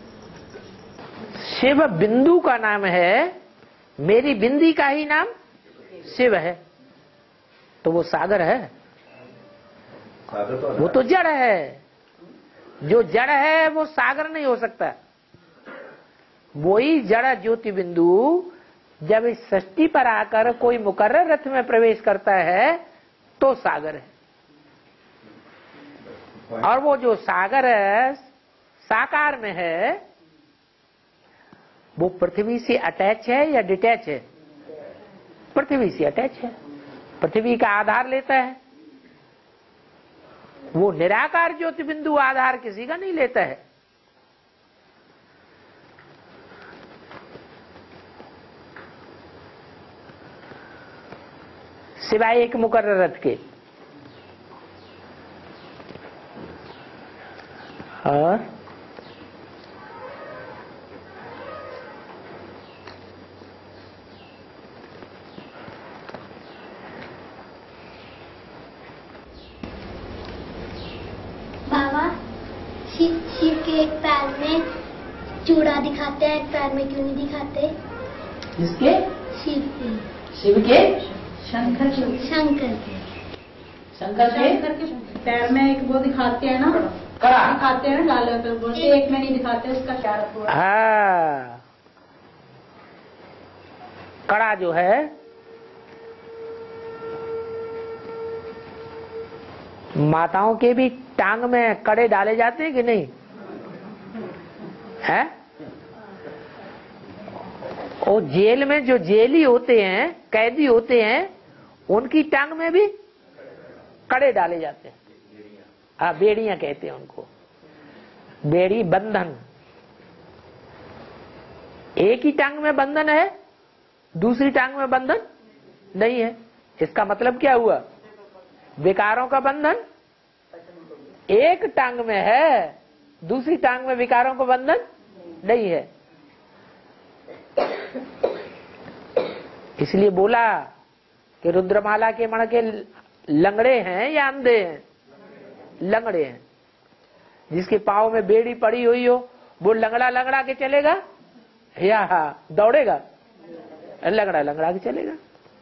शिव बिंदु का नाम है, मेरी बिंदी का ही नाम शिव है, तो वो सागर है। सागर तो वो तो जड़ है। जो जड़ है वो सागर नहीं हो सकता। वही जड़ ज्योति बिंदु जब इस सृष्टि पर आकर कोई मुकर्रर रथ में प्रवेश करता है तो सागर है। और वो जो सागर है साकार में है वो पृथ्वी से अटैच है या डिटैच है? पृथ्वी से अटैच है, पृथ्वी का आधार लेता है। वो निराकार ज्योति बिंदु आधार किसी का नहीं लेता है। सिवाय एक मुकर्रर रथ के। और बाबा शिव शिव के एक पैर में चूड़ा दिखाते हैं, एक पैर में क्यों नहीं दिखाते? किसके? शिव के। शिव के? शंकर के। शंकर के शंकर के शंकर के पैर में एक वो दिखाते हैं ना, कड़ा दिखाते हैं लाल पर बोलते, एक में नहीं दिखाते, उसका क्या रखा? हाँ, कड़ा जो है माताओं के भी टांग में कड़े डाले जाते हैं कि नहीं है? और जेल में जो जेली होते हैं, कैदी होते हैं, उनकी टांग में भी कड़े डाले जाते हैं। हाँ, बेड़ियां कहते हैं उनको, बेड़ी बंधन। एक ही टांग में बंधन है, दूसरी टांग में बंधन नहीं है। इसका मतलब क्या हुआ? विकारों का बंधन एक टांग में है, दूसरी टांग में विकारों का बंधन नहीं है। इसलिए बोला कि रुद्रमाला के मण के लंगड़े हैं या अंधे हैं? लंगड़े हैं। जिसके पाँव में बेड़ी पड़ी हुई हो वो लंगड़ा लंगड़ा के चलेगा या दौड़ेगा? लंगड़ा लंगड़ा के चलेगा।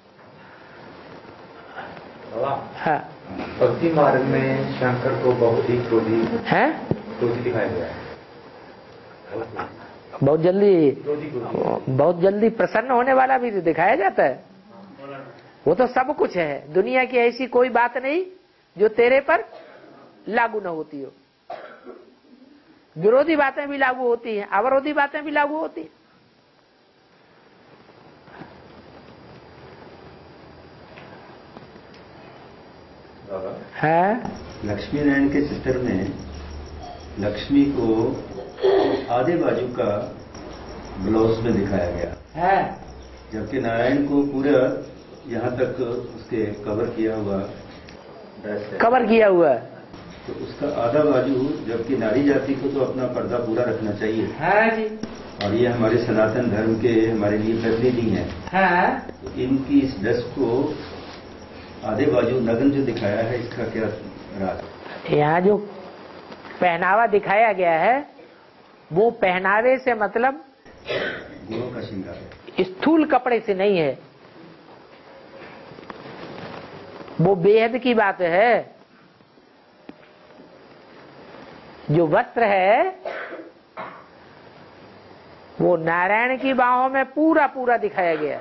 हाँ, भक्ति मार्ग में शंकर को बहुत ही क्रोधी है, क्रोधी दिखाया गया है। बहुत जल्दी बहुत जल्दी प्रसन्न होने वाला भी दिखाया जाता है। वो तो सब कुछ है, दुनिया की ऐसी कोई बात नहीं जो तेरे पर लागू न होती हो। विरोधी बातें भी लागू होती हैं, अवरोधी बातें भी लागू होती हैं। है लक्ष्मी नारायण के चित्र में लक्ष्मी को आधे बाजू का ब्लाउज में दिखाया गया है, जबकि नारायण को पूरा यहाँ तक उसके कवर किया हुआ ड्रेस है। कवर किया हुआ है तो उसका आधा बाजू, जबकि नारी जाति को तो अपना पर्दा पूरा रखना चाहिए है जी। और ये हमारे सनातन धर्म के हमारे लिए प्रतिनिधि हैं। है तो इनकी इस ड्रेस को आधे बाजू नग्न जो दिखाया है, इसका क्या राज? यहाँ जो पहनावा दिखाया गया है वो पहनावे से मतलब गुणों का श्रृंगार है, स्थूल कपड़े से नहीं है। वो बेहद की बात है। जो वस्त्र है वो नारायण की बाहों में पूरा पूरा दिखाया गया।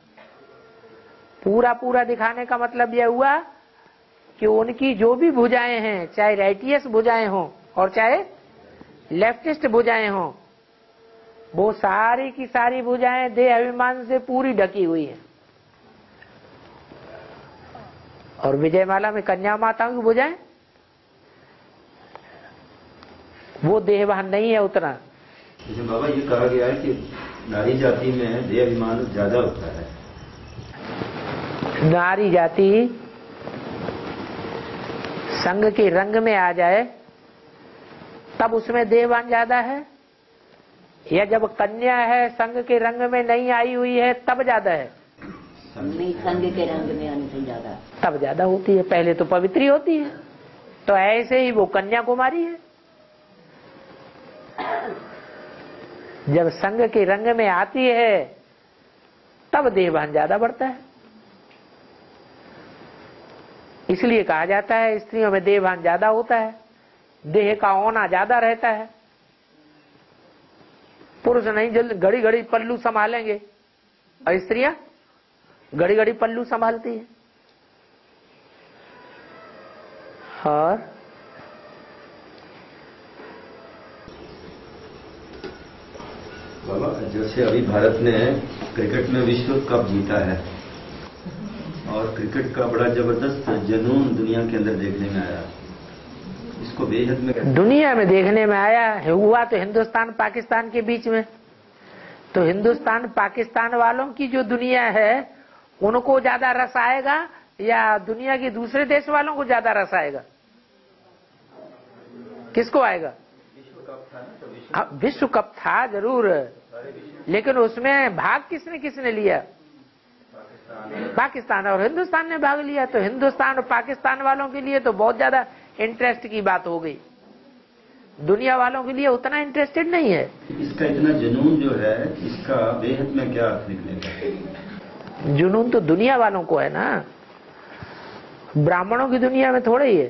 पूरा पूरा दिखाने का मतलब यह हुआ कि उनकी जो भी भुजाएं हैं, चाहे राइटियस भुजाएं हों और चाहे लेफ्टिस्ट भुजाएं हों, वो सारी की सारी भुजाएं देह अभिमान से पूरी ढकी हुई हैं। और विजयमाला में कन्या माताओं की भुजाएं, वो देहवान नहीं है उतना। जैसे बाबा ये कहा गया है कि नारी जाति में देह अभिमान ज्यादा होता है। नारी जाति संग के रंग में आ जाए तब उसमें देहवान ज्यादा है, या जब कन्या है संग के रंग में नहीं आई हुई है तब ज्यादा है? नहीं, संग के रंग में आने से ज्यादा तब ज्यादा होती है। पहले तो पवित्री होती है। तो ऐसे ही वो कन्या कुमारी है। जब संग के रंग में आती है तब देहभान ज्यादा बढ़ता है। इसलिए कहा जाता है स्त्रियों में देहभान ज्यादा होता है। देह का होना ज्यादा रहता है। पुरुष नहीं जल्दी घड़ी घड़ी पल्लू संभालेंगे और स्त्रियां घड़ी घड़ी पल्लू संभालती है। और बाबा, जैसे अभी भारत ने क्रिकेट में विश्व कप जीता है और क्रिकेट का बड़ा जबरदस्त जुनून दुनिया के अंदर देखने में आया, इसको बेहद में दुनिया में देखने में आया है। हुआ तो हिंदुस्तान पाकिस्तान के बीच में, तो हिंदुस्तान पाकिस्तान वालों की जो दुनिया है उनको ज्यादा रस आएगा या दुनिया के दूसरे देश वालों को ज्यादा रस आएगा? किसको आएगा? विश्व कप था जरूर, लेकिन उसमें भाग किसने किसने लिया? पाकिस्तान और हिंदुस्तान ने भाग लिया। तो हिंदुस्तान और पाकिस्तान वालों के लिए तो बहुत ज्यादा इंटरेस्ट की बात हो गई, दुनिया वालों के लिए उतना इंटरेस्टेड नहीं है। इसका इतना जुनून जो है, इसका बेहद में क्या अर्थ निकलेगा? जुनून तो दुनिया वालों को है ना, ब्राह्मणों की दुनिया में थोड़ा ही है।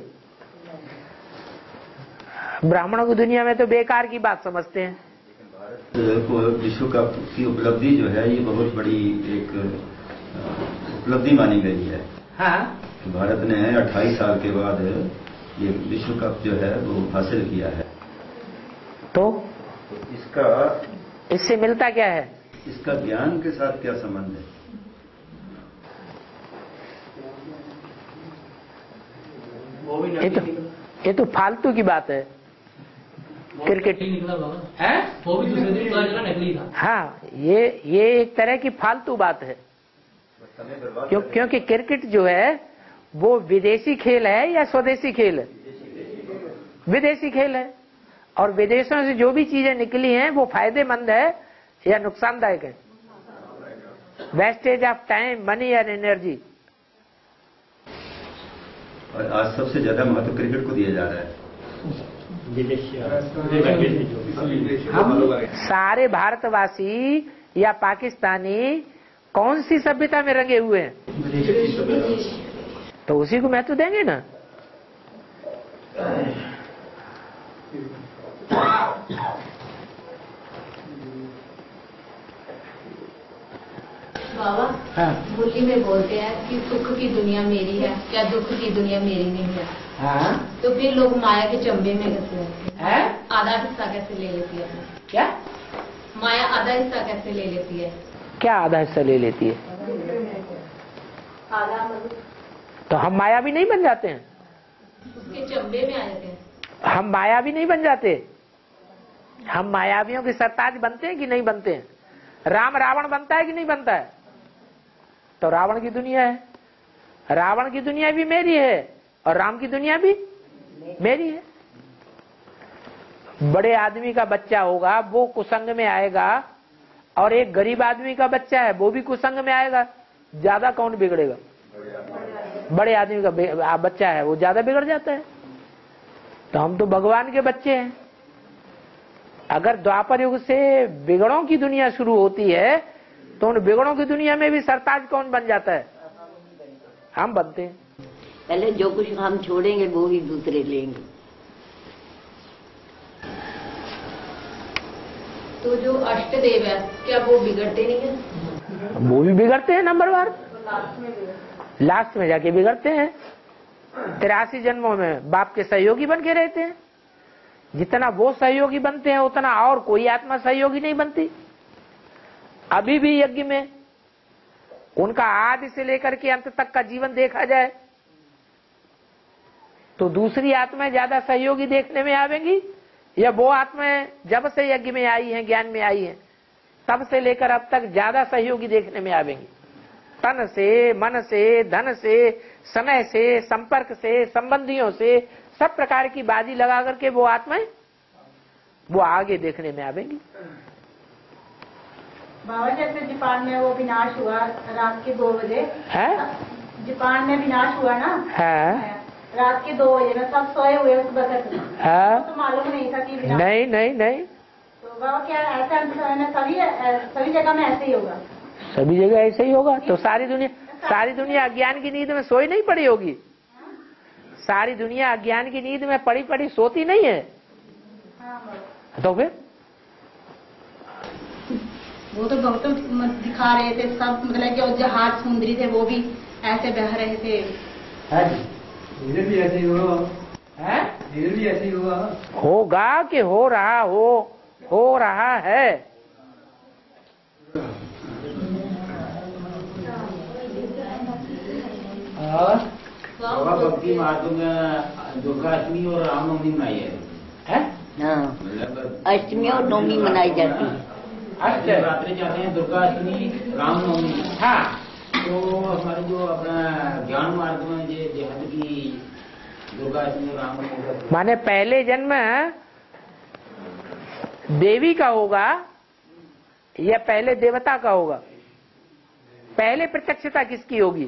ब्राह्मणों की दुनिया में तो बेकार की बात समझते हैं। भारत को विश्व कप की उपलब्धि जो है ये बहुत बड़ी एक उपलब्धि मानी गई है। हाँ, भारत ने अट्ठाईस साल के बाद ये विश्व कप जो है वो हासिल किया है। तो इसका इससे मिलता क्या है? इसका ज्ञान के साथ क्या संबंध है? ये तो ये तो फालतू की बात है। क्रिकेट है वो भी दूसरे दिन पता चला नकली था। हाँ, ये ये एक तरह की फालतू बात है। क्यों? क्योंकि क्रिकेट जो है वो विदेशी खेल है या स्वदेशी खेल है? विदेशी खेल है, और विदेशों से जो भी चीजें निकली हैं वो फायदेमंद है या नुकसानदायक है? Wastage of time, money and energy. और आज सबसे ज्यादा महत्व क्रिकेट को दिया जा रहा है। हम सारे भारतवासी या पाकिस्तानी कौन सी सभ्यता में रंगे हुए हैं? तो उसी को महत्व देंगे ना। बाबा, हाँ। होली में बोलते हैं कि सुख की दुनिया मेरी है, क्या दुख की दुनिया मेरी नहीं है। हाँ? तो फिर लोग माया के चंबे में कैसे रहते हैं? आधा हिस्सा कैसे ले लेती है? क्या माया आधा हिस्सा कैसे ले लेती है? क्या आधा हिस्सा ले लेती है? आधा तो हम माया भी नहीं बन जाते हैं? उसके चंबे में आ जाते हैं। हम माया भी नहीं बन जाते? हम मायावियों के सरताज बनते हैं कि नहीं बनते हैं? राम रावण बनता है कि नहीं बनता है? तो रावण की दुनिया है, रावण की दुनिया भी मेरी है और राम की दुनिया भी मेरी है। बड़े आदमी का बच्चा होगा वो कुसंग में आएगा, और एक गरीब आदमी का बच्चा है वो भी कुसंग में आएगा। ज्यादा कौन बिगड़ेगा? बड़े आदमी का बच्चा है वो ज्यादा बिगड़ जाता है। तो हम तो भगवान के बच्चे हैं। अगर द्वापर युग से बिगड़ों की दुनिया शुरू होती है तो उन बिगड़ों की दुनिया में भी सरताज कौन बन जाता है? हम बनते हैं। पहले जो कुछ हम छोड़ेंगे वो ही दूसरे लेंगे। तो जो अष्टदेव है क्या वो बिगड़ते नहीं है? वो भी बिगड़ते हैं नंबरवार, लास्ट में जाके बिगड़ते हैं। तिरासी जन्मों में बाप के सहयोगी बन के रहते हैं। जितना वो सहयोगी बनते हैं उतना और कोई आत्मा सहयोगी नहीं बनती। अभी भी यज्ञ में उनका आदि से लेकर के अंत तक का जीवन देखा जाए तो दूसरी आत्माएं ज्यादा सहयोगी देखने में आवेंगी, या वो आत्माएं जब से यज्ञ में आई हैं, ज्ञान में आई हैं, तब से लेकर अब तक ज्यादा सहयोगी देखने में आवेंगी? तन से, मन से, धन से, समय से, संपर्क से, संबंधियों से, सब प्रकार की बाजी लगा करके वो आत्माएं वो आगे देखने में आवेंगी। बाबा, जैसे जापान में वो विनाश हुआ रात के दो बजे है, जापान में विनाश हुआ ना, है रात के दो बजे में सब सोए हुए सुबह तक, है तो मालूम नहीं था कि विनाश। नहीं नहीं नहीं, तो बाबा क्या ऐसा सभी सभी जगह में ऐसे ही होगा? सभी जगह ऐसे ही होगा। तो सारी दुनिया सारी दुनिया अज्ञान की नींद में सोई नहीं पड़ी होगी? सारी दुनिया अज्ञान की नींद में पड़ी पड़ी सोती नहीं है। तो फिर वो तो बहुत दिखा रहे थे सब, मतलब कि और जहाज समुद्री थे वो भी ऐसे बह रहे थे। धीरे भी ऐसे ही हुआ है, धीरे भी ऐसे ही हुआ होगा कि हो रहा हो हो रहा है। और बाबा भक्ति मार्ग में दुर्गाष्टमी और रामनवमी मनाई है, हाँ, अष्टमी और नवमी मनाई जाती है। रात्रि जाते हैं दुर्गाष्टमी रामनवमी। हाँ, तो हमारे जो अपना ज्ञान मार्ग में ये देहात की दुर्गाष्टमी और रामनवमी, माने पहले जन्म देवी का होगा या पहले देवता का होगा? पहले प्रत्यक्षता किसकी होगी?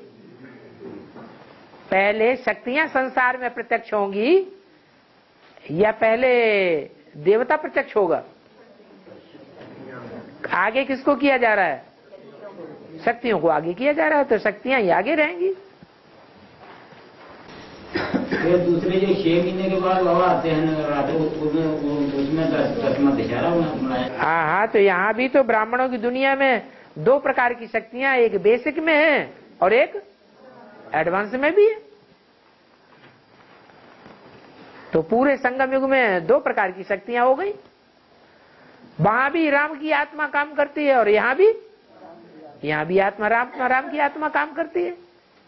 पहले शक्तियां संसार में प्रत्यक्ष होंगी या पहले देवता प्रत्यक्ष होगा? आगे किसको किया जा रहा है? शक्तियों को आगे किया जा रहा है, तो शक्तियां ही आगे रहेंगी। फिर दूसरे जो छह महीने के बाद बाबा आते हैं नवरात्र, उसमें दसवां दशहरा मनाया। हाँ हाँ, तो यहाँ भी तो ब्राह्मणों की दुनिया में दो प्रकार की शक्तियां, एक बेसिक में है और एक एडवांस में भी है। तो पूरे संगम युग में दो प्रकार की शक्तियां हो गई। वहां भी राम की आत्मा काम करती है और यहाँ भी यहाँ भी आत्मा राम राम की आत्मा काम करती है।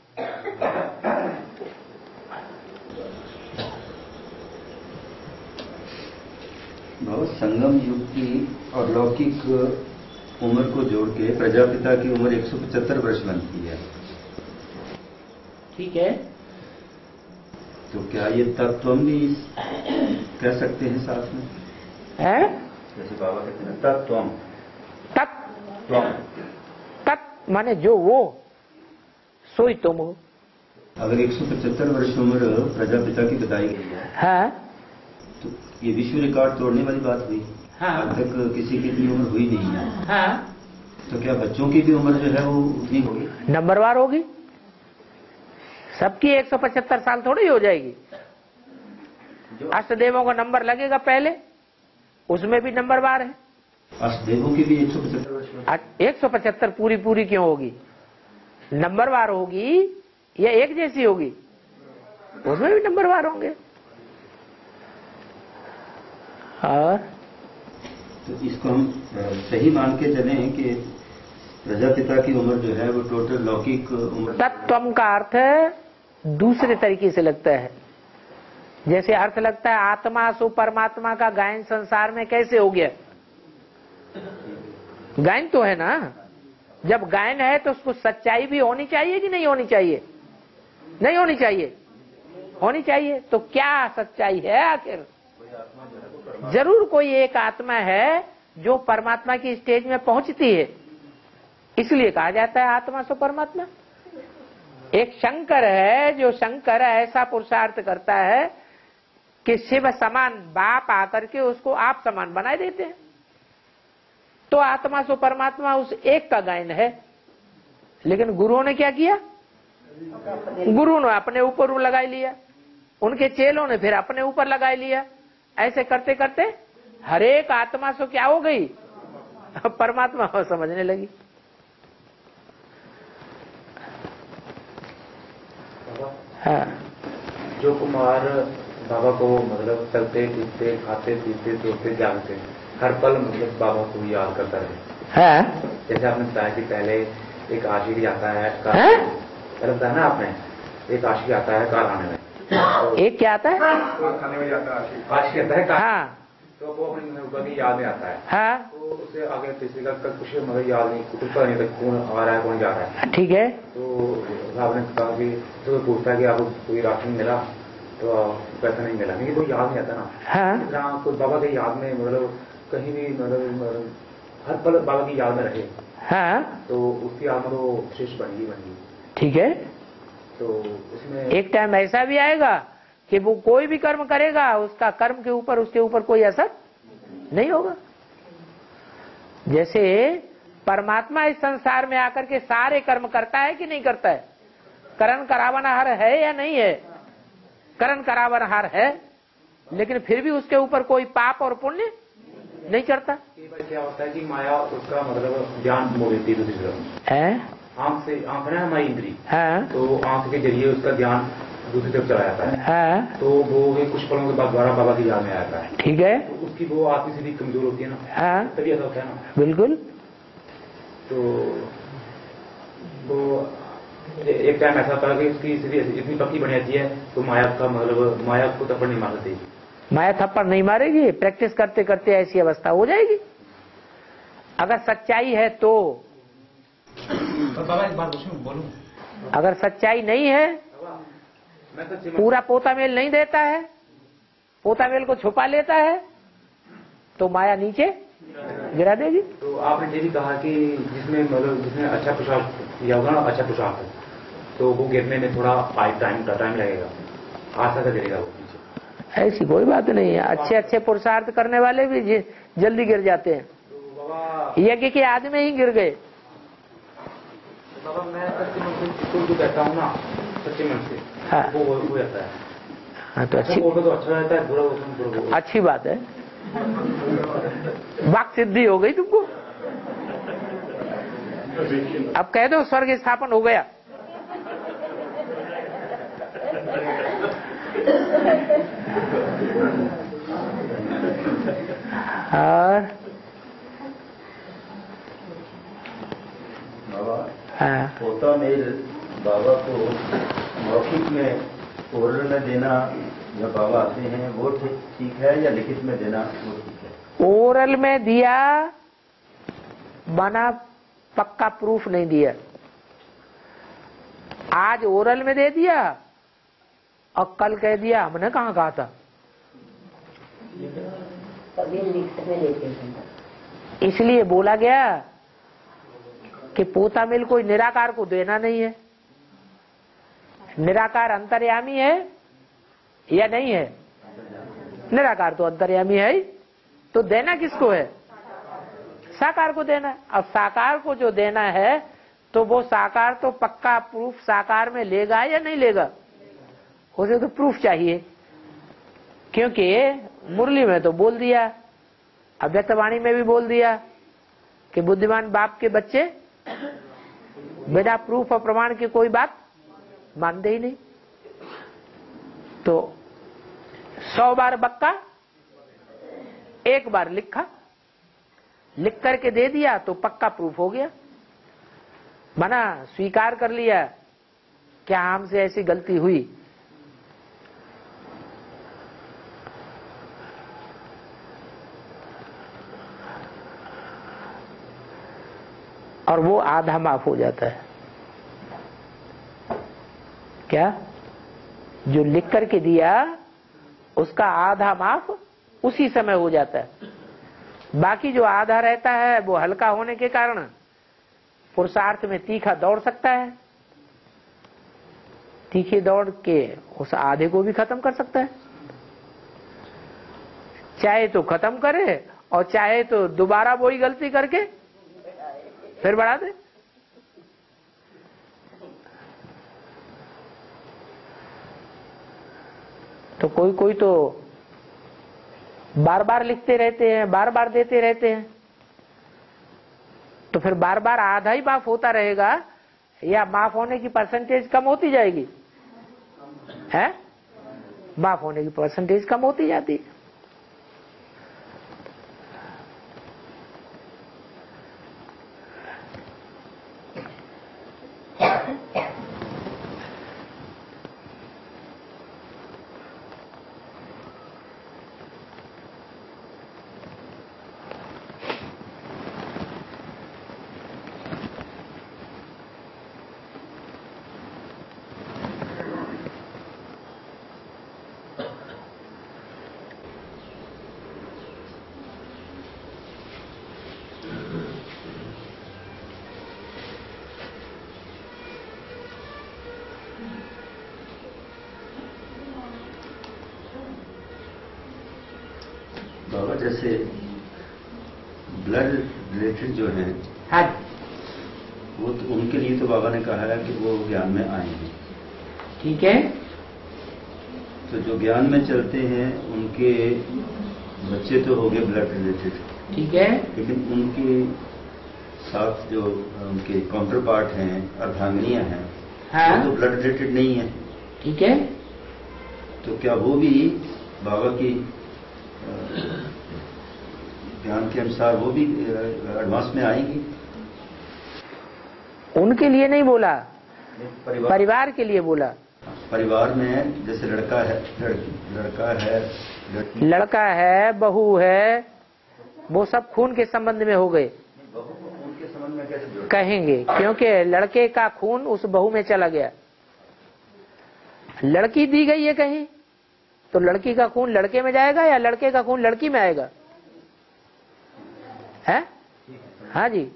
बहुत संगम युग की और लौकिक उम्र को जोड़ के प्रजापिता की उम्र एक सौ पचहत्तर वर्ष बनती है। ठीक है, तो क्या ये तत्व भी कह सकते हैं साथ में? है? जैसे बाबा कहते हैं तत्व, तत्व तत् माने जो वो सोई तुम हो। अगर एक सौ पचहत्तर वर्ष उम्र प्रजापिता की बताई गई है, हाँ, तो ये विश्व रिकॉर्ड तोड़ने वाली बात हुई। हाँ, आज तक किसी की इतनी उम्र हुई नहीं है। हाँ, तो क्या बच्चों की भी उम्र जो है वो उतनी होगी? नंबरवार होगी। सबकी एक सौ पचहत्तर साल थोड़ी हो जाएगी। अष्टदेवों का नंबर लगेगा पहले, उसमें भी नंबरवार है। अष्टदेवों की भी एक सौ पचहत्तर वर्ष एक सौ पचहत्तर पूरी पूरी क्यों होगी? नंबरवार होगी या एक जैसी होगी? उसमें भी नंबरवार होंगे। और तो इसको हम सही मान के चलें कि प्रजापिता की उम्र जो है वो टोटल लौकिक उम्र। तत्व का अर्थ दूसरे तरीके से लगता है। जैसे अर्थ लगता है आत्मा सो परमात्मा का गायन संसार में कैसे हो गया? गायन तो है ना, जब गायन है तो उसको सच्चाई भी होनी चाहिए कि नहीं होनी चाहिए? नहीं होनी चाहिए, होनी चाहिए। तो क्या सच्चाई है आखिर? जरूर कोई एक आत्मा है जो परमात्मा की स्टेज में पहुंचती है, इसलिए कहा जाता है आत्मा सो परमात्मा। एक शंकर है, जो शंकर ऐसा पुरुषार्थ करता है कि शिव समान बाप आकर के उसको आप समान बनाए देते हैं। तो आत्मा सो परमात्मा उस एक का गायन है। लेकिन गुरुओं ने क्या किया? गुरु ने अपने ऊपर लगा लिया, उनके चेलों ने फिर अपने ऊपर लगा लिया। ऐसे करते करते हर एक आत्मा सो क्या हो गई? परमात्मा को समझने लगी। हाँ, जो कुमार बाबा को मतलब चलते फिरते खाते पीते सोते जागते हर पल मतलब बाबा को याद करता रहे। हाँ? जैसे आपने बताया कि पहले एक आशिक आता है कार, हाँ? पहले बताया ना आपने, एक आशिक आता है कार आने में। तो एक क्या आता है? खाने में जाता है आशिक। आशिक आता है कार। हाँ, तो वो अपनी ऊपर की याद में आता है। हाँ, तो उसे आगे पिछले का कुछ मतलब याद नहीं, कुछ पता नहीं था कौन आ रहा है कौन जा रहा है। ठीक है। तो आपने कहा कि तो पूछता है कि आपको कोई राशन मिला, तो पैसा नहीं मिला, नहीं तो याद नहीं आता ना। हाँ, जहाँ कोई बाबा की याद में मतलब कहीं भी मतलब हर पल बाबा की याद में रहे, हाँ, तो उसकी आत्मा तो श्रेष्ठ बन गई बन गई। ठीक है। तो उसमें एक टाइम ऐसा भी आएगा कि वो कोई भी कर्म करेगा, उसका कर्म के ऊपर उसके ऊपर कोई असर नहीं होगा। जैसे परमात्मा इस संसार में आकर के सारे कर्म करता है कि नहीं करता है? करण करावना हर है या नहीं है? करण करावनहार है, लेकिन फिर भी उसके ऊपर कोई पाप और पुण्य नहीं चढ़ता। क्या होता है कि माया उसका मतलब ज्ञान मोह देती है दूसरी तरफ है, आंख से, आंख है हमारी इंद्री है, तो आंख के जरिए उसका ज्ञान दूसरी तरफ चला जाता है, है। तो वो कुछ पलों के बाद दोबारा बाबा की याद में आता है। ठीक है, तो उसकी वो आत्मी स्थिति कमजोर होती है ना, हाँ, तभी ऐसा होता है ना। बिल्कुल। तो वो एक टाइम ऐसा होता है कि उसकी स्थिति इतनी पक्की बन जाती है तो माया का मतलब माया को थप्पड़ नहीं मार सकती। माया थप्पड़ नहीं मारेगी, प्रैक्टिस करते करते ऐसी अवस्था हो जाएगी। अगर सच्चाई है तो, बाबा एक बात पूछूं बोलूं, अगर सच्चाई नहीं है, पूरा पोता मेल नहीं देता है, पोता मेल को छुपा लेता है, तो माया नीचे गिरा देगी। तो आपने ये भी कहा कि जिसमें मतलब जिसने अच्छा पोशाक किया होगा ना, अच्छा पोशाक है, तो वो गिरने में थोड़ा टाइम टाइम लगेगा, आशा का गिरेगा वो नीचे। ऐसी कोई बात नहीं है, अच्छे अच्छे पुरुषार्थ करने वाले भी जल्दी गिर जाते हैं। यज्ञ के आदमी ही गिर गए। बाबा मैं सच्चे मन से जो कहता हूँ ना, सच्चे मन से, हाँ, वो हो जाता है। हाँ, तो अच्छी तो अच्छा रहता है, बुरा बुरा अच्छी बात है, वाक सिद्धि हो गई तुमको। अब कह दो स्वर्ग स्थापन हो गया। और बाबा, हाँ, पोता मेल बाबा को मौखिक में ओरल में देना या बाबा आते हैं वो ठीक है, या लिखित में देना वो ठीक है? ओरल में दिया बना पक्का प्रूफ नहीं दिया। आज ओरल में दे दिया और कल कह दिया हमने कहाँ कहा था। इसलिए बोला गया कि पोता मिल कोई निराकार को देना नहीं है। निराकार अंतर्यामी है या नहीं है? निराकार तो अंतर्यामी है ही, तो देना किसको है? साकार को देना। अब साकार को जो देना है तो वो साकार तो पक्का प्रूफ साकार में लेगा या नहीं लेगा, उसे तो प्रूफ चाहिए। क्योंकि मुरली में तो बोल दिया, अव्यक्तवाणी में भी बोल दिया कि बुद्धिमान बाप के बच्चे बिना प्रूफ और प्रमाण की कोई बात मानते ही नहीं। तो सौ बार बक्का एक बार लिखा, लिख करके दे दिया तो पक्का प्रूफ हो गया, बना स्वीकार कर लिया क्या हमसे ऐसी गलती हुई। और वो आधा माफ हो जाता है। क्या? जो लिख करके दिया उसका आधा माफ उसी समय हो जाता है। बाकी जो आधा रहता है वो हल्का होने के कारण पुरुषार्थ में तीखा दौड़ सकता है, तीखे दौड़ के उस आधे को भी खत्म कर सकता है। चाहे तो खत्म करे और चाहे तो दोबारा वही गलती करके फिर बढ़ा दे। तो कोई कोई तो बार बार लिखते रहते हैं, बार बार देते रहते हैं, तो फिर बार बार आधा ही माफ होता रहेगा या माफ होने की परसेंटेज कम होती जाएगी? है? माफ होने की परसेंटेज कम होती जाती है। बाबा जैसे ब्लड रिलेटेड जो हैं, हाँ, वो तो उनके लिए तो बाबा ने कहा है कि वो ज्ञान में आएंगे। ठीक है। तो जो ज्ञान में चलते हैं उनके बच्चे तो हो गए ब्लड रिलेटेड, ठीक है, लेकिन उनके साथ जो उनके काउंटर पार्ट हैं, अर्धांगिनियां हैं, हाँ? वो तो ब्लड रिलेटेड नहीं है, ठीक है। तो क्या वो भी बाबा की ज्ञान के अनुसार वो भी एडवांस में आएंगी? उनके लिए नहीं बोला, परिवार, परिवार के लिए बोला। परिवार में जैसे लड़का है, लड़, लड़का है, लड़की, लड़का है, बहू है, वो सब खून के संबंध में हो गए। बहू को खून के संबंध में कैसे जोड़ कहेंगे, क्योंकि लड़के का खून उस बहू में चला गया। लड़की दी गई है कहीं, तो लड़की का खून लड़के में जाएगा या लड़के का खून लड़की में आएगा? है? हाँ जी।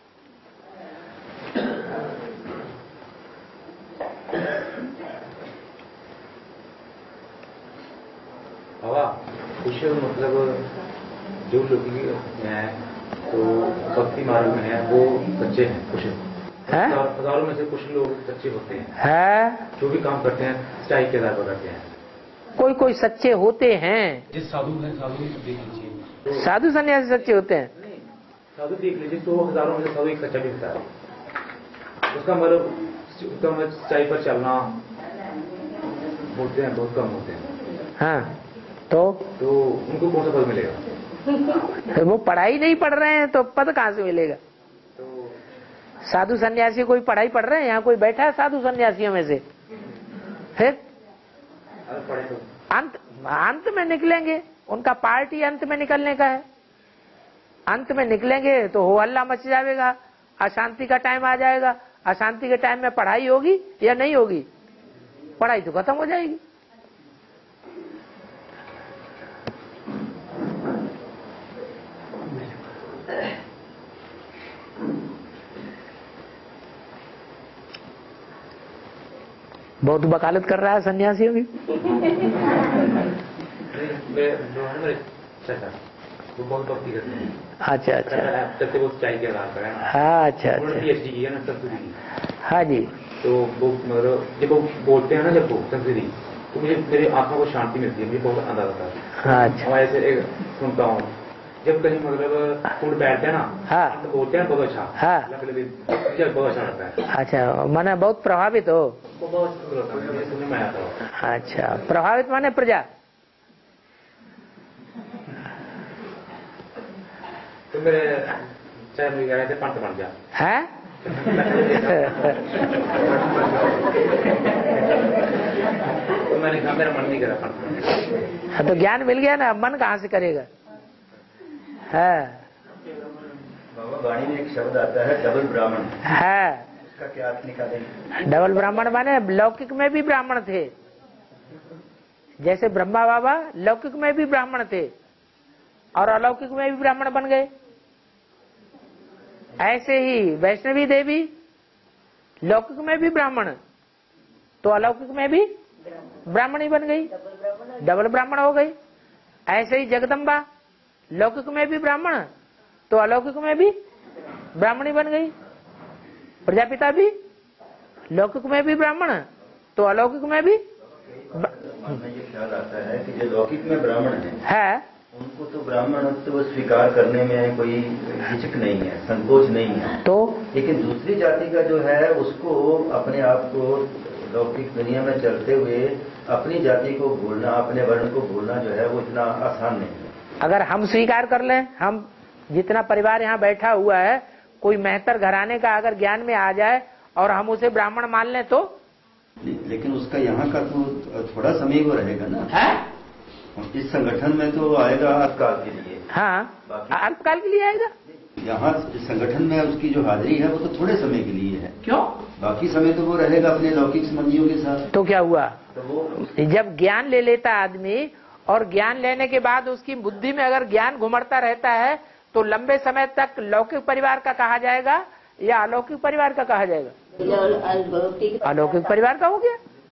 बाबा कुछ मतलब जो लोग हैं तो भक्ति मार्ग में है वो सच्चे हैं, कुछ हजारों में से कुछ लोग सच्चे होते हैं, है? जो भी काम करते हैं सच्चाई के आधार पर करते हैं। कोई कोई सच्चे होते हैं, जिस साधु है साधु देख लीजिए, साधु सन्यासी सच्चे होते हैं। साधु देख लीजिए तो हजारों में से साधु एक सच्चा भी होता है, उसका मतलब उसका मतलब सच्चाई पर चलना बोलते हैं बहुत कम होते हैं। हाँ, तो तो उनको कौन सा पद मिलेगा? वो पढ़ाई नहीं पढ़ रहे हैं तो पद कहाँ से मिलेगा? तो साधु सन्यासी कोई पढ़ाई पढ़ रहे हैं? यहाँ कोई बैठा है साधु सन्यासियों में से? फिर अंत अंत में निकलेंगे, उनका पार्टी अंत में निकलने का है। अंत में निकलेंगे तो हो हल्ला मच जाएगा, अशांति का टाइम आ जाएगा। अशांति के टाइम में पढ़ाई होगी या नहीं होगी? पढ़ाई तो खत्म हो जाएगी। बहुत वकालत कर रहा है सन्यासियों की। वो बहुत भक्ति करते हैं। अच्छा अच्छा, सत्य बहुत चाहिए के आधार पर है। हाँ अच्छा अच्छा, पीएचडी की है ना संस्कृति की। हाँ जी। तो वो मतलब जब वो बोलते हैं ना, जब वो संस्कृति, तो मुझे मेरी आत्मा को शांति मिलती है, मुझे बहुत आनंद आता है। हाँ अच्छा, मैं ऐसे एक सुनता हूँ जब कहीं मतलब फूड बैठते हैं ना, हाँ तो बोलते हैं बहुत अच्छा, हाँ मुझे बहुत अच्छा लगता है। अच्छा, माने बहुत प्रभावित हो? वो बहुत सुनने में आता है। अच्छा, प्रभावित माने प्रजा। तो मेरे चाहे मुझे गए थे पंत बन जा है। तो मैंने कहा मेरा मन नहीं करा पंत बनने का। तो ज्ञान मिल गया ना, मन कहाँ से करेगा? है बाबा वाणी में एक शब्द आता है डबल ब्राह्मण, है, इसका क्या अर्थ निकालेंगे? डबल ब्राह्मण माने लौकिक में भी ब्राह्मण थे, जैसे ब्रह्मा बाबा लौकिक में भी ब्राह्मण थे और अलौकिक में भी ब्राह्मण बन गए। ऐसे ही वैष्णवी देवी लौकिक में भी ब्राह्मण तो अलौकिक में भी ब्राह्मण ही बन गई, डबल ब्राह्मण हो गई। ऐसे ही जगदम्बा लौकिक में भी ब्राह्मण तो अलौकिक में भी ब्राह्मणी बन गई। प्रजापिता भी लौकिक में भी ब्राह्मण तो अलौकिक में भी। ये ख्याल आता है कि जो लौकिक में ब्राह्मण है, है उनको तो ब्राह्मणत्व तो स्वीकार करने में कोई हिचक नहीं है, संकोच नहीं है। तो लेकिन दूसरी जाति का जो है उसको अपने आप को लौकिक दुनिया में चलते हुए अपनी जाति को भूलना, अपने वर्ण को भूलना जो है वो इतना आसान नहीं है। अगर हम स्वीकार कर लें, हम जितना परिवार यहाँ बैठा हुआ है, कोई मेहतर घराने का अगर ज्ञान में आ जाए और हम उसे ब्राह्मण मान लें तो, लेकिन उसका यहाँ का तो थोड़ा समय वो रहेगा ना। है इस संगठन में तो आएगा अल्पकाल के लिए। हाँ, अल्पकाल के लिए आएगा। यहाँ इस संगठन में उसकी जो हाजिरी है वो तो थोड़े समय के लिए है। क्यों? बाकी समय तो वो रहेगा अपने लौकिक संबंधियों के साथ। तो क्या हुआ? तो वो जब ज्ञान ले लेता आदमी और ज्ञान लेने के बाद उसकी बुद्धि में अगर ज्ञान घुमड़ता रहता है तो लंबे समय तक लौकिक परिवार का कहा जाएगा या अलौकिक परिवार का कहा जाएगा? अलौकिक परिवार का हो गया।